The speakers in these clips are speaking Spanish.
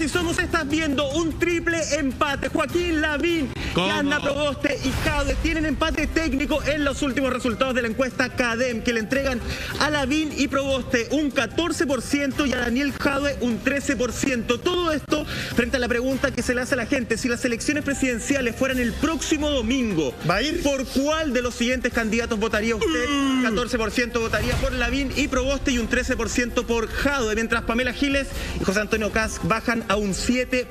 Si Somos estás viendo un triple empate. Joaquín Lavín, Yanna Proboste y Jadwe tienen empate técnico en los últimos resultados de la encuesta CADEM, que le entregan a Lavín y Proboste un 14% y a Daniel Jadwe un 13%. Todo esto frente a la pregunta que se le hace a la gente: si las elecciones presidenciales fueran el próximo domingo, ¿va a ir? ¿Por cuál de los siguientes candidatos votaría usted? 14% votaría por Lavín y Proboste y un 13% por Jadwe, mientras Pamela Giles y José Antonio Kast bajan a un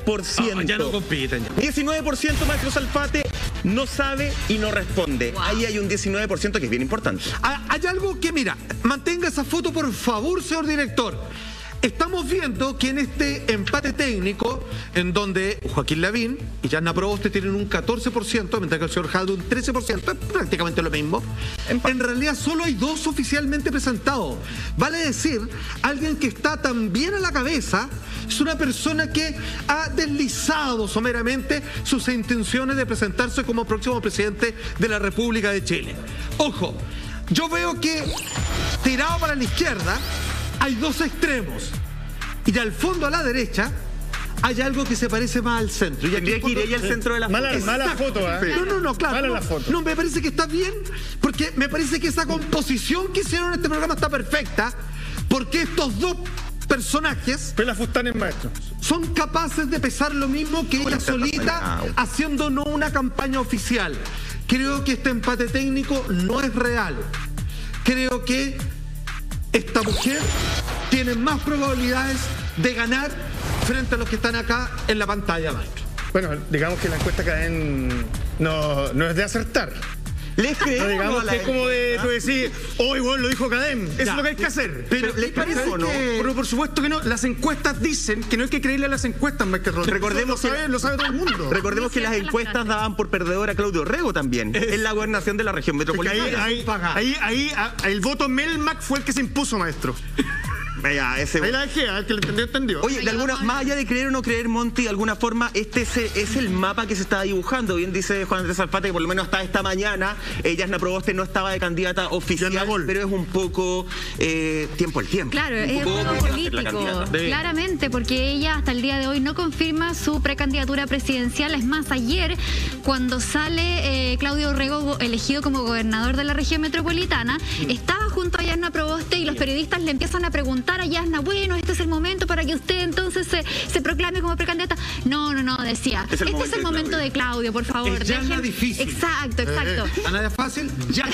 7%. Ya no compiten. 19% Maestro Zalfate no sabe y no responde. Wow. Ahí hay un 19% que es bien importante. Hay algo que, mira, mantenga esa foto por favor, señor director. Estamos viendo que en este empate técnico, en donde Joaquín Lavín y Yanna Proboste tienen un 14%, mientras que el señor Jadwe un 13%, es prácticamente lo mismo. En realidad solo hay dos oficialmente presentados. Vale decir, alguien que está tan bien a la cabeza es una persona que ha deslizado someramente sus intenciones de presentarse como próximo presidente de la República de Chile. Ojo, yo veo que tirado para la izquierda hay dos extremos, y al fondo a la derecha hay algo que se parece más al centro. Y aquí tendría que ir ella al centro de la foto. Mala foto, ¿eh? No, claro. Mala la foto. No, me parece que está bien, porque me parece que esa composición que hicieron en este programa está perfecta, porque estos dos personajes Pelafustán es maestro. son capaces de pesar lo mismo que ella solita, haciendo no una campaña oficial. Creo que este empate técnico no es real. Creo que esta mujer tiene más probabilidades de ganar frente a los que están acá en la pantalla, maestro. Bueno, digamos que la encuesta CADEM no es de acertar. Les creemos, no, digamos que es como de tú decir, hoy bueno, lo dijo CADEM. Eso es lo que hay que hacer. Pero ¿les parece o no? Pero por supuesto que no. Las encuestas dicen que no hay que creerle a las encuestas, Michael Rodríguez. Recordemos lo sabe todo el mundo. Recordemos que las encuestas daban por perdedor a Claudio Rego también, en la gobernación de la región metropolitana. Ahí el voto Melmac fue el que se impuso, maestro. Ahí la dejé, el que lo entendió. Oye, más allá de creer o no creer, Monty, de alguna forma, este es el mapa que se está dibujando. Bien dice Juan Andrés Zalfate que por lo menos hasta esta mañana Yanna Proboste no estaba de candidata oficial, pero es un poco tiempo al tiempo. Claro, es un juego político, claramente, porque ella hasta el día de hoy no confirma su precandidatura presidencial. Es más, ayer, cuando sale Claudio Rego elegido como gobernador de la región metropolitana, estaba junto a Yanna Proboste y los periodistas le empiezan a preguntar a Yanna, bueno, este es el momento para que usted entonces se proclame como precandidata. No, decía, este es el momento de Claudio, por favor. Es Yanna difícil. Exacto. ¿A nadie fácil? Ya.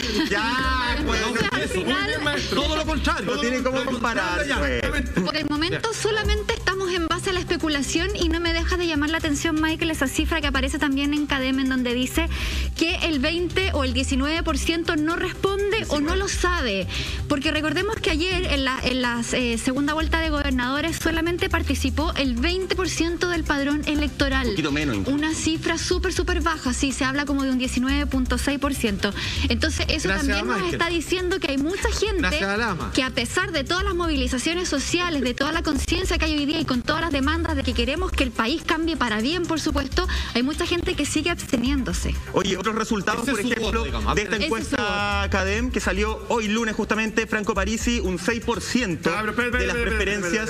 Todo lo contrario. No tiene cómo comparar. Por el momento solamente estamos en base a la especulación y no me deja de llamar la atención, Michael, esa cifra que aparece también en CADEM, en donde dice que el 20 o el 19% no responde o no lo sabe. Porque recordemos que ayer en las segunda vuelta de gobernadores solamente participó el 20% del padrón electoral. Un poquito menos. Una cifra súper baja, sí, se habla como de un 19.6%. Entonces eso también nos está diciendo que hay mucha gente que, a pesar de todas las movilizaciones sociales, de toda la conciencia que hay hoy día y con todas las demandas de que queremos que el país cambie para bien, por supuesto, hay mucha gente que sigue absteniéndose. Oye, otros resultados, por ejemplo, de esta encuesta CADEM que salió hoy lunes justamente, Franco Parisi, un 6% de las preferencias.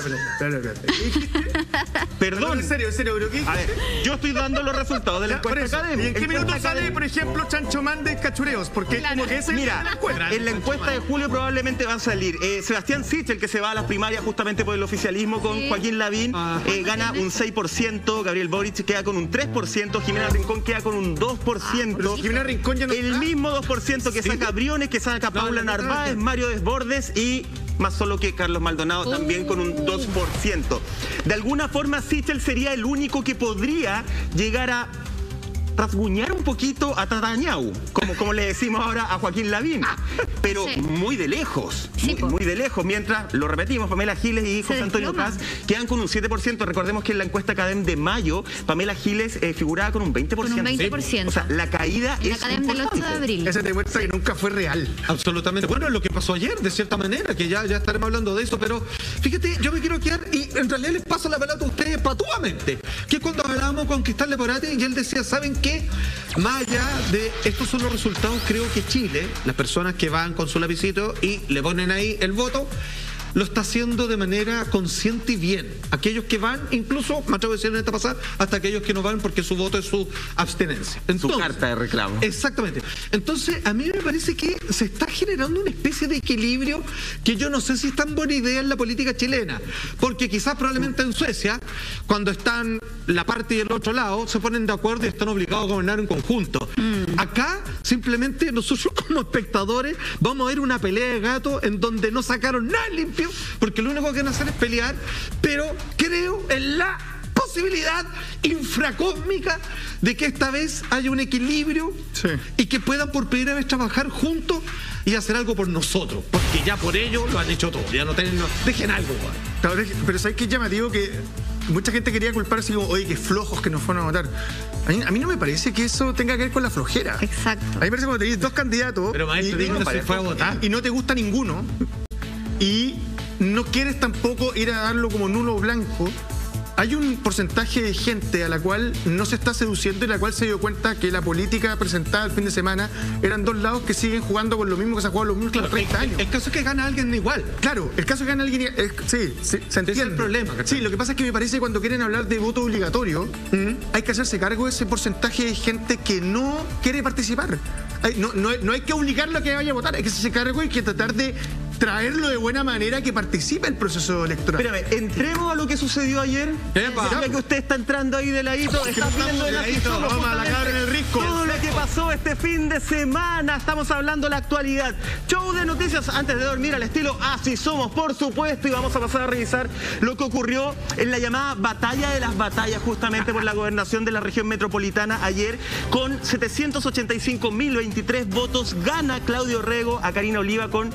Perdón. En serio, ¿pero qué? A ver, yo estoy dando los resultados de la encuesta CADEM. ¿Y en qué minuto sale, por ejemplo, Chancho Man de Cachureos? Porque como que ese mira, en la encuesta de julio probablemente va a salir Sebastián Sichel, que se va a las primarias justamente por el oficialismo con Joaquín Lavín, gana un 6%, Gabriel Boric queda con un 3%, Jimena Rincón queda con un 2%. Jimena Rincón ya no el mismo 2% que saca Briones, que saca Paula Narváez, Mario Desbordes y más solo que Carlos Maldonado también con un 2%. De alguna forma, Sichel sería el único que podría llegar a rasguñar un poquito a Tatañau, como le decimos ahora a Joaquín Lavín, pero muy de lejos, muy de lejos, mientras, lo repetimos, Pamela Giles y José Antonio Kast quedan con un 7%. Recordemos que en la encuesta CADEM de mayo, Pamela Giles figuraba con un 20%. Con un 20%. O sea, la caída es CADEM del 8 de abril. Ese demuestra que nunca fue real. Absolutamente. Bueno, es lo que pasó ayer, de cierta manera, que ya estaremos hablando de eso, pero fíjate, yo me quiero quedar, y en realidad les paso la pelota a ustedes patuamente, que cuando hablábamos con Cristal Leporati, y él decía, ¿saben qué? Más allá de estos son los resultados, creo que Chile, las personas que van con su lapicito y le ponen ahí el voto, lo está haciendo de manera consciente y bien. Aquellos que van, incluso, me atrevo a decir en esta pasada, hasta aquellos que no van porque su voto es su abstenencia. Entonces, su carta de reclamo. Exactamente. Entonces, a mí me parece que se está generando una especie de equilibrio que yo no sé si es tan buena idea en la política chilena, porque quizás probablemente en Suecia, cuando están la parte y el otro lado, se ponen de acuerdo y están obligados a gobernar en conjunto. Acá, simplemente nosotros como espectadores vamos a ver una pelea de gatos en donde no sacaron nada limpio, porque lo único que van a hacer es pelear, pero creo en la posibilidad infracósmica de que esta vez haya un equilibrio y que puedan por primera vez trabajar juntos y hacer algo por nosotros, porque ya por ello lo han hecho todo, ya no dejen algo. Pero ¿sabes qué es llamativo? Que mucha gente quería culpar así como, oye, qué flojos que nos fueron a votar. A mí no me parece que eso tenga que ver con la flojera. Exacto. A mí me parece como tenéis dos candidatos y no te gusta ninguno y no quieres tampoco ir a darlo como nulo o blanco. Hay un porcentaje de gente a la cual no se está seduciendo y la cual se dio cuenta que la política presentada el fin de semana eran dos lados que siguen jugando con lo mismo que se ha jugado los mismos por 30 años. El caso es que gana alguien igual. Claro, el caso es que gana alguien sí, se entiende. Ese es el problema. Sí, lo que pasa es que me parece que cuando quieren hablar de voto obligatorio, hay que hacerse cargo de ese porcentaje de gente que no quiere participar. No hay que obligarlo a que vaya a votar, hay que hacerse cargo y hay que tratar de traerlo de buena manera que participe el proceso electoral. Espérame, entremos a lo que sucedió ayer. Ya que usted está entrando ahí de ladito, está viendo de ladito, vamos a la cabra en el risco. Todo lo que pasó este fin de semana, estamos hablando de la actualidad. Show de noticias antes de dormir al estilo Así Somos, por supuesto, y vamos a pasar a revisar lo que ocurrió en la llamada batalla de las batallas, justamente por la gobernación de la región metropolitana ayer, con 785.023 votos, gana Claudio Rego a Karina Oliva con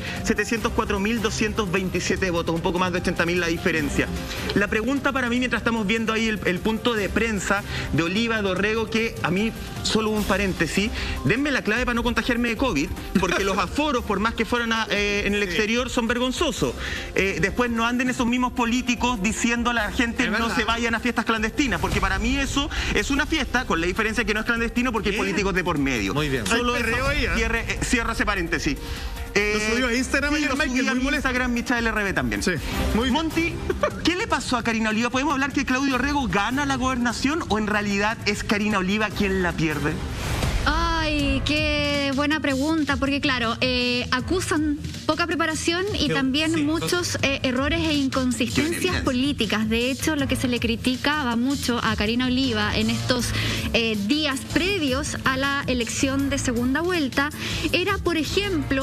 704.227 votos, un poco más de 80.000 la diferencia. La pregunta para mí, mientras estamos viendo ahí el punto de prensa de Oliva, de Orrego, que a mí, solo un paréntesis, denme la clave para no contagiarme de COVID, porque los aforos, por más que fueran en el exterior, son vergonzosos. Después no anden esos mismos políticos diciendo a la gente no se vayan a fiestas clandestinas, porque para mí eso es una fiesta, con la diferencia que no es clandestino porque hay políticos de por medio. Muy bien. Solo cierra ese paréntesis. Lo subió a Instagram ayer, Michael, muy molesto. Instagram, Michael RB también. Sí, muy bien. Monty, ¿qué le pasó a Karina Oliva? ¿Podemos hablar que Claudio Rego gana la gobernación o en realidad es Karina Oliva quien la pierde? Ay, qué buena pregunta, porque claro, acusan poca preparación y también muchos errores e inconsistencias políticas. De hecho, lo que se le criticaba mucho a Karina Oliva en estos días previos a la elección de segunda vuelta era, por ejemplo,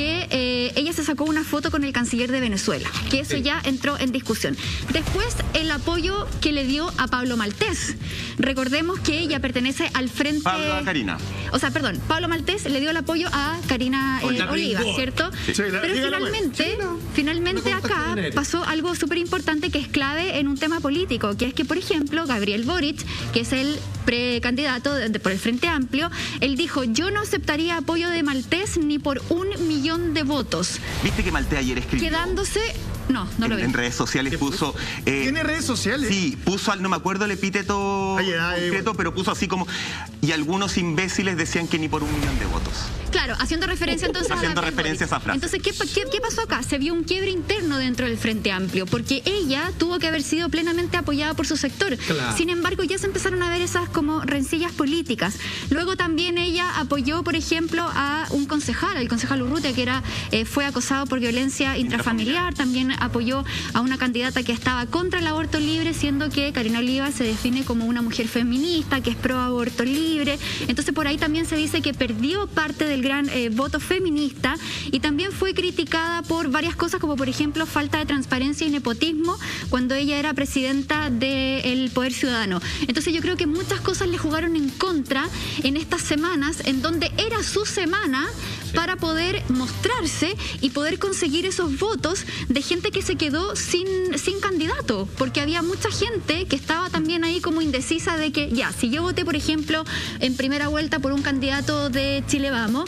que ella se sacó una foto con el canciller de Venezuela, que eso ya entró en discusión. Después, el apoyo que le dio a Pablo Maltés. Recordemos que ella pertenece al frente... Pablo a Karina. O sea, perdón, Pablo Maltés le dio el apoyo a Karina Oliva, ¿cierto? Sí, pero finalmente acá pasó algo súper importante que es clave en un tema político, que es que, por ejemplo, Gabriel Boric, que es el precandidato por el Frente Amplio, él dijo, yo no aceptaría apoyo de Maltés ni por 1 millón de votos. ¿Viste que Maltés ayer escribió? Quedándose... No lo vi. En redes sociales puso... ¿Tiene redes sociales? Sí, puso, no me acuerdo el epíteto concreto, pero puso así como... Y algunos imbéciles decían que ni por 1 millón de votos. Claro, haciendo referencia entonces a esa frase. Entonces, ¿qué pasó acá? Se vio un quiebre interno dentro del Frente Amplio, porque ella tuvo que haber sido plenamente apoyada por su sector. Claro. Sin embargo, ya se empezaron a ver esas como rencillas políticas. Luego también ella apoyó, por ejemplo, a un concejal, el concejal Urrutia, que fue acosado por violencia intrafamiliar. También apoyó a una candidata que estaba contra el aborto libre, siendo que Karina Oliva se define como una mujer feminista, que es pro aborto libre. Entonces, por ahí también se dice que perdió parte del gran voto feminista y también fue criticada por varias cosas, como por ejemplo falta de transparencia y nepotismo cuando ella era presidenta del Poder Ciudadano. Entonces yo creo que muchas cosas le jugaron en contra en estas semanas, en donde era su semana para poder mostrarse y poder conseguir esos votos de gente que se quedó sin candidato, porque había mucha gente que estaba también ahí como indecisa de que ya, si yo voté por ejemplo en primera vuelta por un candidato de Chile Vamos,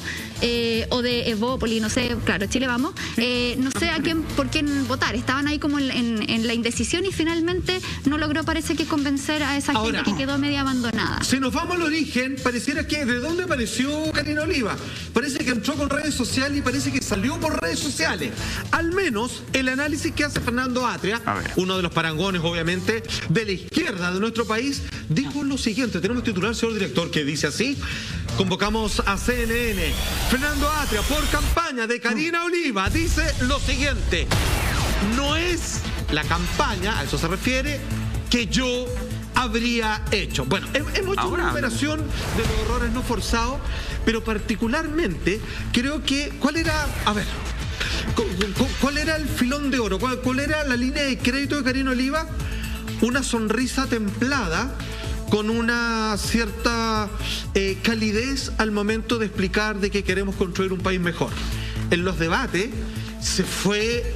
o de Evópoli, no sé, claro, Chile Vamos, no sé por quién votar. Estaban ahí como en la indecisión y finalmente no logró, parece que, convencer a esa gente que quedó media abandonada. Si nos vamos al origen, pareciera que ¿de dónde apareció Karina Oliva? Parece que entró con redes sociales y parece que salió por redes sociales. Al menos el análisis que hace Fernando Atria, uno de los parangones, obviamente, de la izquierda de nuestro país, dijo lo siguiente. Tenemos titular, señor director, que dice así. Convocamos a CNN. Fernando Atria, por campaña de Karina Oliva, dice lo siguiente. No es la campaña, a eso se refiere, que yo habría hecho. Bueno, hemos hecho una operación de los errores no forzados, pero particularmente creo que, ¿cuál era el filón de oro? ¿Cuál era la línea de crédito de Karina Oliva? Una sonrisa templada con una cierta calidez al momento de explicar de que queremos construir un país mejor. En los debates se fue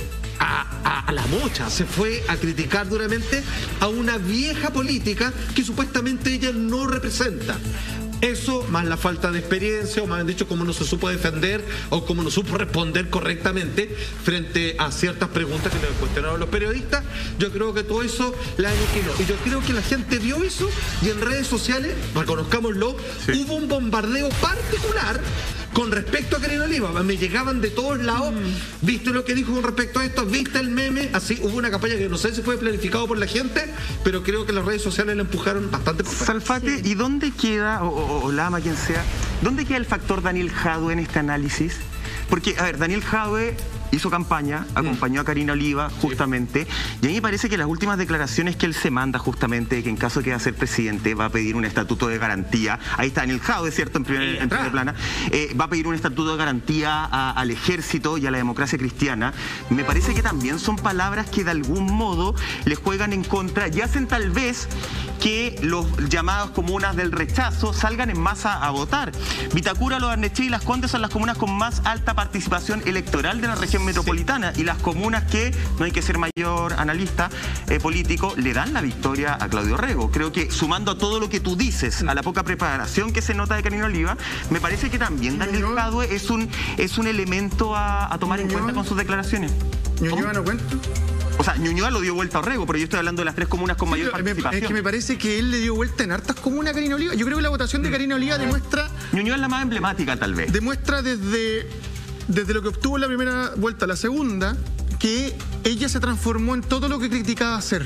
a la mocha, se fue a criticar duramente a una vieja política que supuestamente ella no representa. Eso, más la falta de experiencia, o más bien dicho, cómo no se supo defender o cómo no supo responder correctamente frente a ciertas preguntas que le cuestionaron los periodistas, yo creo que todo eso la aniquiló. Y yo creo que la gente vio eso y en redes sociales, reconozcámoslo, hubo un bombardeo particular con respecto a Karina Oliva. Me llegaban de todos lados. ¿Viste lo que dijo con respecto a esto? ¿Viste el meme? Así hubo una campaña que no sé si fue planificado por la gente, pero creo que las redes sociales la empujaron bastante. Salfate, ¿y dónde queda, o Lama, quien sea, dónde queda el factor Daniel Jadwe en este análisis? Porque, a ver, Daniel Jadwe hizo campaña, acompañó a Karina Oliva justamente, y a mí me parece que las últimas declaraciones que él se manda justamente, que en caso de que va a ser presidente va a pedir un estatuto de garantía, ahí está Daniel Jadwe, ¿cierto? En primer plana, va a pedir un estatuto de garantía al ejército y a la democracia cristiana. Me parece que también son palabras que de algún modo le juegan en contra y hacen tal vez que los llamados comunas del rechazo salgan en masa a votar. Vitacura, Los Barnechea y Las Condes son las comunas con más alta participación electoral de la región metropolitana, y las comunas que, no hay que ser mayor analista político, le dan la victoria a Claudio Rego. Creo que sumando a todo lo que tú dices, a la poca preparación que se nota de Karina Oliva, me parece que también Daniel Jadwe es un elemento a tomar en cuenta con sus declaraciones. ¿Ñuñoa no cuenta? O sea, Ñuñoa lo dio vuelta a Orrego, pero yo estoy hablando de las tres comunas con mayor participación. Es que me parece que él le dio vuelta en hartas comunas a Karina Oliva. Yo creo que la votación de Karina Oliva demuestra... Ñuñoa es la más emblemática, tal vez. Demuestra desde lo que obtuvo en la primera vuelta a la segunda, que ella se transformó en todo lo que criticaba hacer.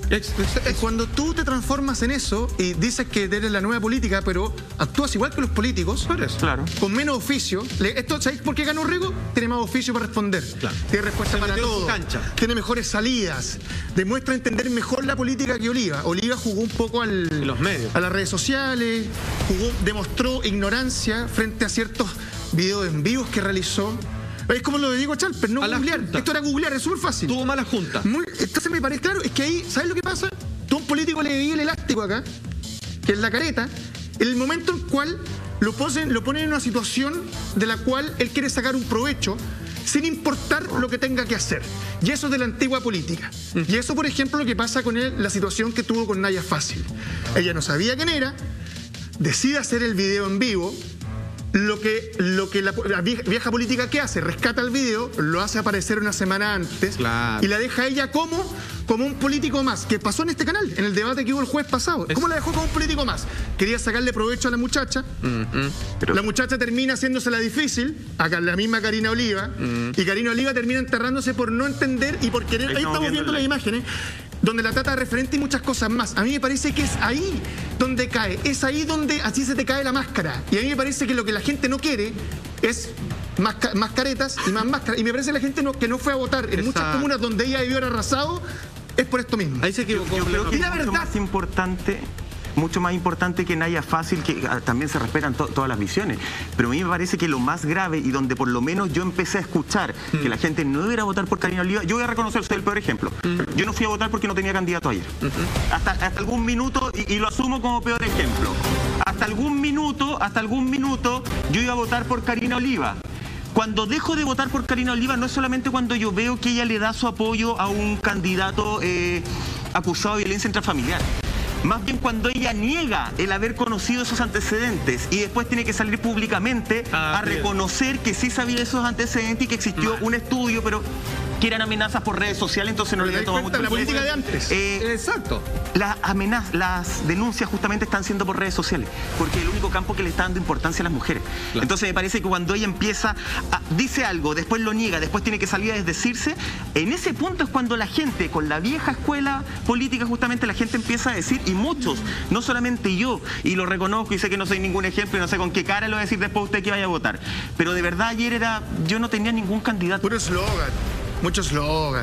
Cuando tú te transformas en eso y dices que eres la nueva política, pero actúas igual que los políticos, claro, con menos oficio. ¿Sabéis por qué ganó Rego? Tiene más oficio para responder. Claro. Tiene respuesta para todo. Tiene mejores salidas. Demuestra entender mejor la política que Oliva. Oliva jugó un poco los medios, a las redes sociales, demostró ignorancia frente a ciertos videos en vivos que realizó. Es como lo de Diego Chalper, no googlear. Esto era googlear, es súper fácil. Tuvo mala junta. Entonces me parece, claro, es que ahí, ¿sabes lo que pasa? Tú a un político le di el elástico acá, que es la careta, en el momento en el cual lo ponen en una situación de la cual él quiere sacar un provecho, sin importar lo que tenga que hacer. Y eso es de la antigua política. Y eso, por ejemplo, lo que pasa con él, la situación que tuvo con Naya Fácil. Ella no sabía quién era, decide hacer el video en vivo. Lo que la vieja política que hace, rescata el video, lo hace aparecer una semana antes, y la deja ella como un político más, que pasó en este canal, en el debate que hubo el jueves pasado. ¿Cómo la dejó como un político más? Quería sacarle provecho a la muchacha, la muchacha termina haciéndosela difícil, acá la misma Karina Oliva, y Karina Oliva termina enterrándose por no entender y por querer. Ahí estamos viendo las imágenes, donde la trata de referente y muchas cosas más. A mí me parece que es ahí donde cae, es ahí donde así se te cae la máscara. Y a mí me parece que lo que la gente no quiere es más caretas y más máscaras. Y me parece que la gente que no fue a votar en muchas comunas donde ella debió haber arrasado, es por esto mismo. Ahí se equivocó. Yo creo que es mucho más importante que Naya Fácil, que también se respetan todas las visiones, pero a mí me parece que lo más grave y donde por lo menos yo empecé a escuchar que la gente no debiera votar por Karina Oliva, yo voy a reconocer, soy el peor ejemplo. Yo no fui a votar porque no tenía candidato ayer. Hasta algún minuto, y lo asumo como peor ejemplo, hasta algún minuto yo iba a votar por Karina Oliva. Cuando dejo de votar por Karina Oliva no es solamente cuando yo veo que ella le da su apoyo a un candidato acusado de violencia intrafamiliar. Más bien cuando ella niega el haber conocido esos antecedentes y después tiene que salir públicamente a reconocer que sí sabía esos antecedentes y que existió un estudio, pero que eran amenazas por redes sociales, entonces no le toma mucho. La política de antes. Exacto. Las denuncias justamente están siendo por redes sociales, porque es el único campo que le está dando importancia a las mujeres. Claro. Entonces me parece que cuando ella empieza, dice algo, después lo niega, después tiene que salir a desdecirse, en ese punto es cuando la gente, con la vieja escuela política justamente, la gente empieza a decir, y muchos, no solamente yo, y lo reconozco y sé que no soy ningún ejemplo y no sé con qué cara lo voy a decir después usted que vaya a votar, pero de verdad ayer yo no tenía ningún candidato. Puro eslogan. Mucho eslogan.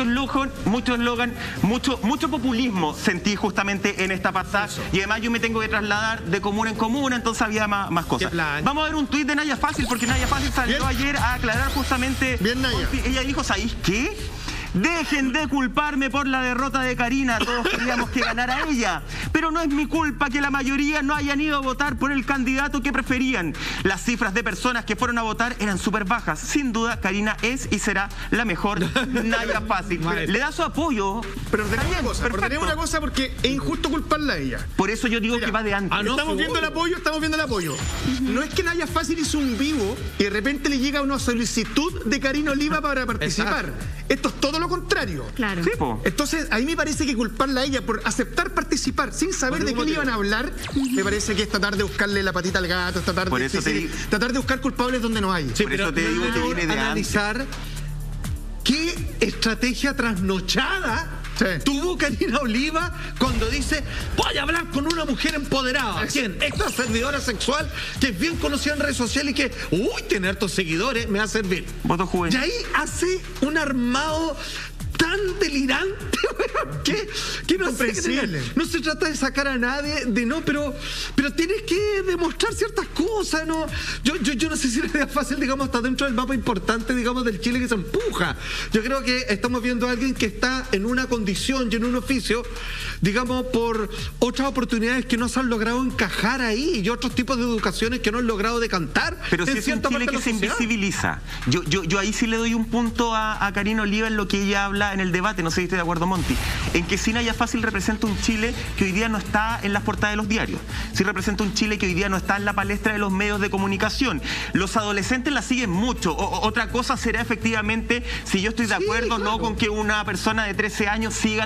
Mucho populismo sentí justamente en esta pasada. Eso. Y además yo me tengo que trasladar de comuna en comuna, entonces había más cosas. Vamos a ver un tuit de Naya Fácil, porque Naya Fácil salió ayer a aclarar justamente. Bien, Naya. Ella dijo, ¿sabéis qué? Dejen de culparme por la derrota de Karina, todos queríamos que ganara ella, pero no es mi culpa que la mayoría no hayan ido a votar por el candidato que preferían. Las cifras de personas que fueron a votar eran súper bajas. Sin duda, Karina es y será la mejor Naya Fácil. Le da su apoyo. Pero ordenemos una cosa porque es injusto culparla a ella. Por eso yo digo que va de antes. Estamos viendo el apoyo. No es que Naya Fácil hizo un vivo y de repente le llega una solicitud de Karina Oliva para participar. Exacto. Esto es todo lo contrario. Claro. Sí, entonces, a mí me parece que culparla a ella por aceptar participar sin saber de qué le iban a hablar, me parece que es tratar de buscarle la patita al gato, tratar de buscar culpables donde no hay. Sí, por eso te digo que viene de analizar qué estrategia trasnochada tuvo Karina Oliva cuando dice, voy a hablar con una mujer empoderada. ¿Quién? Esta servidora sexual que es bien conocida en redes sociales y que, tiene hartos seguidores, me va a servir. Voto juvenil. Y ahí hace un armado tan delirante que no sé, no se trata de sacar a nadie pero tienes que demostrar ciertas cosas, ¿no? Yo no sé si es fácil, digamos, está dentro del mapa importante, digamos, del Chile que se empuja. Yo creo que estamos viendo a alguien que está en una condición y en un oficio, digamos, por otras oportunidades que no se han logrado encajar ahí y otros tipos de educaciones que no han logrado decantar. Pero si es un Chile que se invisibiliza. Yo ahí sí le doy un punto a Karina Oliva en lo que ella habla en el debate, no sé si estoy de acuerdo, Monty, en que sí Naya Fácil representa un Chile que hoy día no está en las portadas de los diarios, sí representa un Chile que hoy día no está en la palestra de los medios de comunicación. Los adolescentes la siguen mucho. Otra cosa será efectivamente si yo estoy de acuerdo no con que una persona de 13 años siga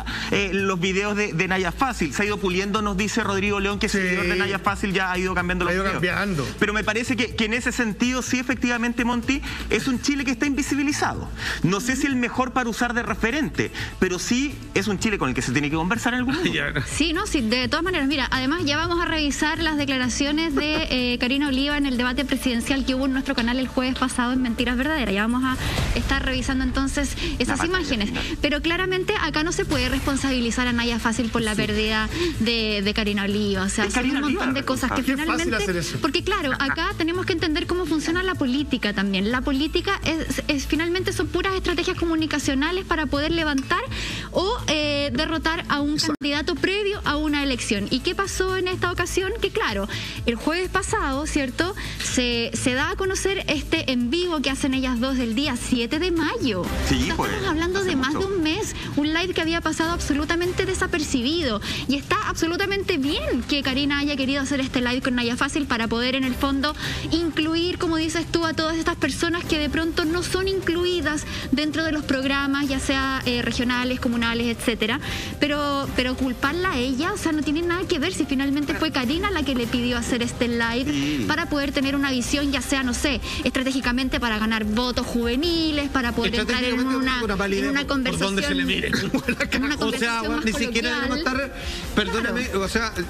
los videos de Naya Fácil. Se ha ido puliendo, nos dice Rodrigo León, que seguidor de Naya Fácil ya ha ido cambiando los videos. Pero me parece que en ese sentido sí, efectivamente, Monty, es un Chile que está invisibilizado. No sé si el mejor para usar de referente, pero sí es un Chile con el que se tiene que conversar en algún momento. Sí, de todas maneras, mira, además ya vamos a revisar las declaraciones de Karina Oliva en el debate presidencial que hubo en nuestro canal el jueves pasado en Mentiras Verdaderas. Ya vamos a estar revisando entonces esas imágenes. Pero claramente acá no se puede responsabilizar a Naya Fácil por la pérdida de Karina Oliva. O sea, son un montón de cosas que finalmente... Porque claro, acá tenemos que entender cómo funciona la política también. La política finalmente son puras estrategias comunicacionales para poder levantar o derrotar a un candidato previo a una elección. ¿Y qué pasó en esta ocasión? Que claro, el jueves pasado, ¿cierto? Se da a conocer este en vivo que hacen ellas dos el día 7 de mayo. Sí, estamos hablando de más de un mes, un live que había pasado absolutamente desapercibido. Y está absolutamente bien que Karina haya querido hacer este live con Naya Fácil para poder en el fondo incluir, como dices tú, a todas estas personas que de pronto no son incluidas dentro de los programas, ya sea regionales, comunales, etcétera, pero culparla a ella, o sea, no tiene nada que ver si finalmente fue Karina la que le pidió hacer este live para poder tener una visión, ya sea, no sé, estratégicamente para ganar votos juveniles, para poder entrar en una conversación. Por donde se le mire. O sea, ni siquiera debemos estar, perdóname, claro.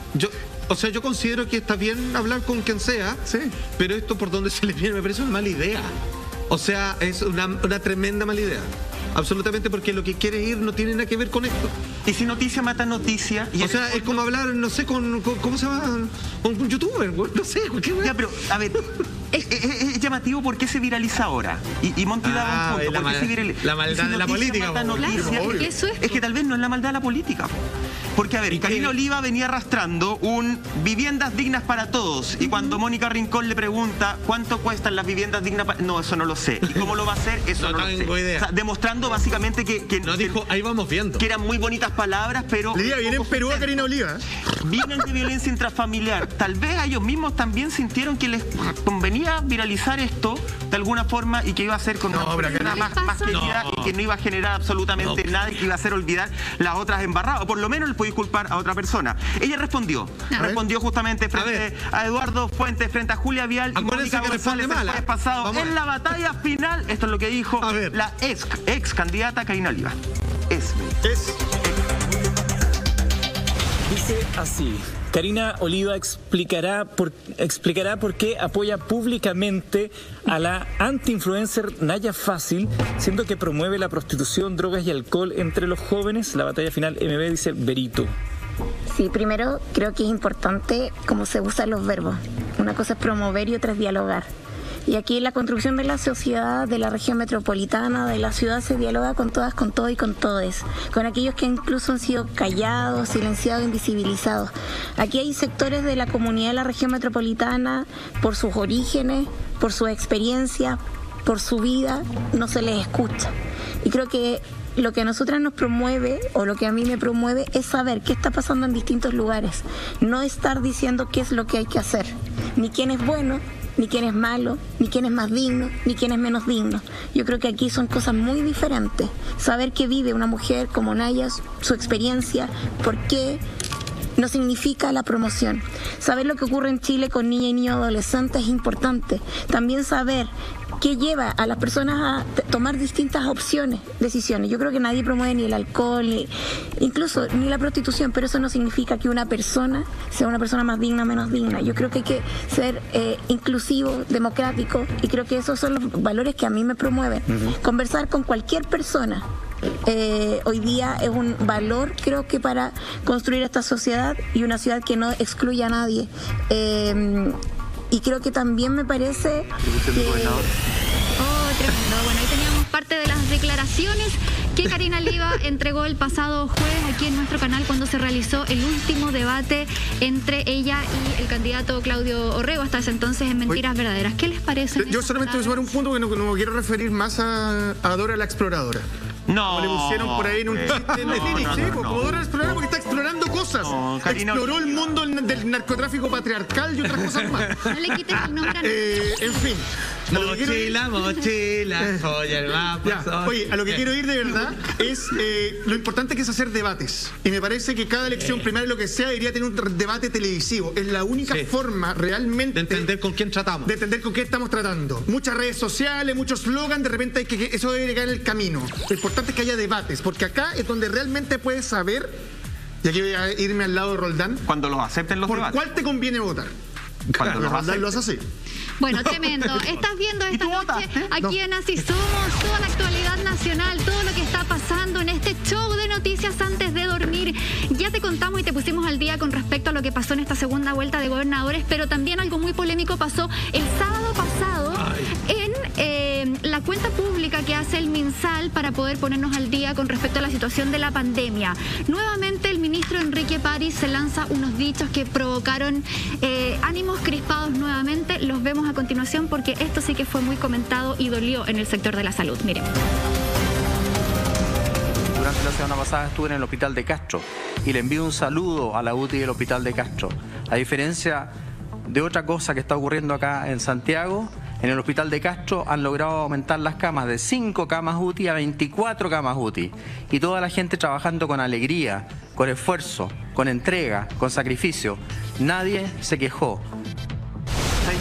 O sea, yo considero que está bien hablar con quien sea, pero esto por donde se le viene me parece una mala idea. O sea, es una tremenda mala idea. Absolutamente, porque lo que quieres ir no tiene nada que ver con esto. Y si noticia mata noticia... O sea, es como hablar, no sé, ¿cómo se llama? Con un youtuber, no sé. Ya, pero, a ver, Es llamativo por qué se viraliza ahora. Y Monty daba un punto. La maldad de la política. Es que tal vez no es la maldad de la política. Porque, a ver, Karina Oliva venía arrastrando viviendas dignas para todos. Y cuando Mónica Rincón le pregunta cuánto cuestan las viviendas dignas para... No, eso no lo sé. ¿Y cómo lo va a hacer? Eso no lo sé. Idea. O sea, demostrando básicamente que no dijo, ahí vamos viendo. Que eran muy bonitas palabras, pero... Lidia, viene en Perú a Karina Oliva. Vienen de violencia intrafamiliar. Tal vez a ellos mismos también sintieron que les convenía viralizar esto de alguna forma y que iba a ser con una persona más querida y que no iba a generar absolutamente nada y que iba a hacer olvidar las otras embarradas. O por lo menos le puede disculpar a otra persona. Ella respondió justamente frente a Eduardo Fuentes, frente a Julia Vial y Mónica González el jueves pasado en la batalla final. Esto es lo que dijo la ex candidata Karina Oliva. Dice así: Karina Oliva explicará por qué apoya públicamente a la anti-influencer Naya Fácil, siendo que promueve la prostitución, drogas y alcohol entre los jóvenes. La batalla final MB, dice Berito. Sí, primero creo que es importante cómo se usan los verbos. Una cosa es promover y otra es dialogar. Y aquí en la construcción de la sociedad, de la región metropolitana, de la ciudad, se dialoga con todas, con todo y con todes. Con aquellos que incluso han sido callados, silenciados, invisibilizados. Aquí hay sectores de la comunidad de la región metropolitana, por sus orígenes, por su experiencia, por su vida, no se les escucha. Y creo que lo que a nosotras nos promueve, o lo que a mí me promueve, es saber qué está pasando en distintos lugares. No estar diciendo qué es lo que hay que hacer, ni quién es bueno, ni quién es malo, ni quién es más digno, ni quién es menos digno. Yo creo que aquí son cosas muy diferentes. Saber qué vive una mujer como Naya, su experiencia, por qué, no significa la promoción. Saber lo que ocurre en Chile con niñas y niños adolescentes es importante. También saber qué lleva a las personas a tomar distintas decisiones. Yo creo que nadie promueve ni el alcohol, incluso ni la prostitución, pero eso no significa que una persona sea una persona más digna o menos digna. Yo creo que hay que ser inclusivo, democrático, y creo que esos son los valores que a mí me promueven. Conversar con cualquier persona hoy día es un valor, creo que, para construir esta sociedad y una ciudad que no excluya a nadie. Y creo que también me parece que... tremendo. Bueno, ahí teníamos parte de las declaraciones que Karina Oliva entregó el pasado jueves aquí en nuestro canal cuando se realizó el último debate entre ella y el candidato Claudio Orrego, hasta ese entonces en Mentiras Verdaderas. ¿Qué les parece? Yo solamente voy a sumar un punto que no me quiero referir más a Dora la Exploradora. No. Como le pusieron por ahí en un chiste. Como Dora la Exploradora, porque está explorando cosas. Exploró el mundo del narcotráfico patriarcal y otras cosas más. No le quiten el nombre a en fin. Mochila, joya, el mapa. Oye, a lo que quiero ir de verdad es lo importante que es hacer debates. Y me parece que cada elección primaria, lo que sea, debería tener un debate televisivo. Es la única forma realmente de entender con quién tratamos. De entender con quién estamos tratando. Muchas redes sociales, muchos slogans, de repente hay que eso debe llegar en el camino. Lo importante es que haya debates, porque acá es donde realmente puedes saber, y aquí voy a irme al lado de Roldán, cuando los acepten los debates. ¿Por cuál te conviene votar? Cuando los Roldán lo hace así. Bueno, tremendo. Estás viendo esta noche aquí en Así Somos, toda la actualidad nacional, todo lo que está pasando en este show de noticias antes de dormir. Ya te contamos y te pusimos al día con respecto a lo que pasó en esta segunda vuelta de gobernadores, pero también algo muy polémico pasó el sábado pasado en la cuenta pública que hace el MinSal para poder ponernos al día con respecto a la situación de la pandemia. Nuevamente el ministro Enrique París se lanza unos dichos que provocaron ánimos crispados nuevamente. Los vemos a continuación porque esto sí que fue muy comentado y dolió en el sector de la salud. Miren. Durante la semana pasada estuve en el hospital de Castro y le envío un saludo a la UTI del hospital de Castro. A diferencia de otra cosa que está ocurriendo acá en Santiago, en el hospital de Castro han logrado aumentar las camas de 5 camas UTI a 24 camas UTI. Y toda la gente trabajando con alegría, con esfuerzo, con entrega, con sacrificio. Nadie se quejó.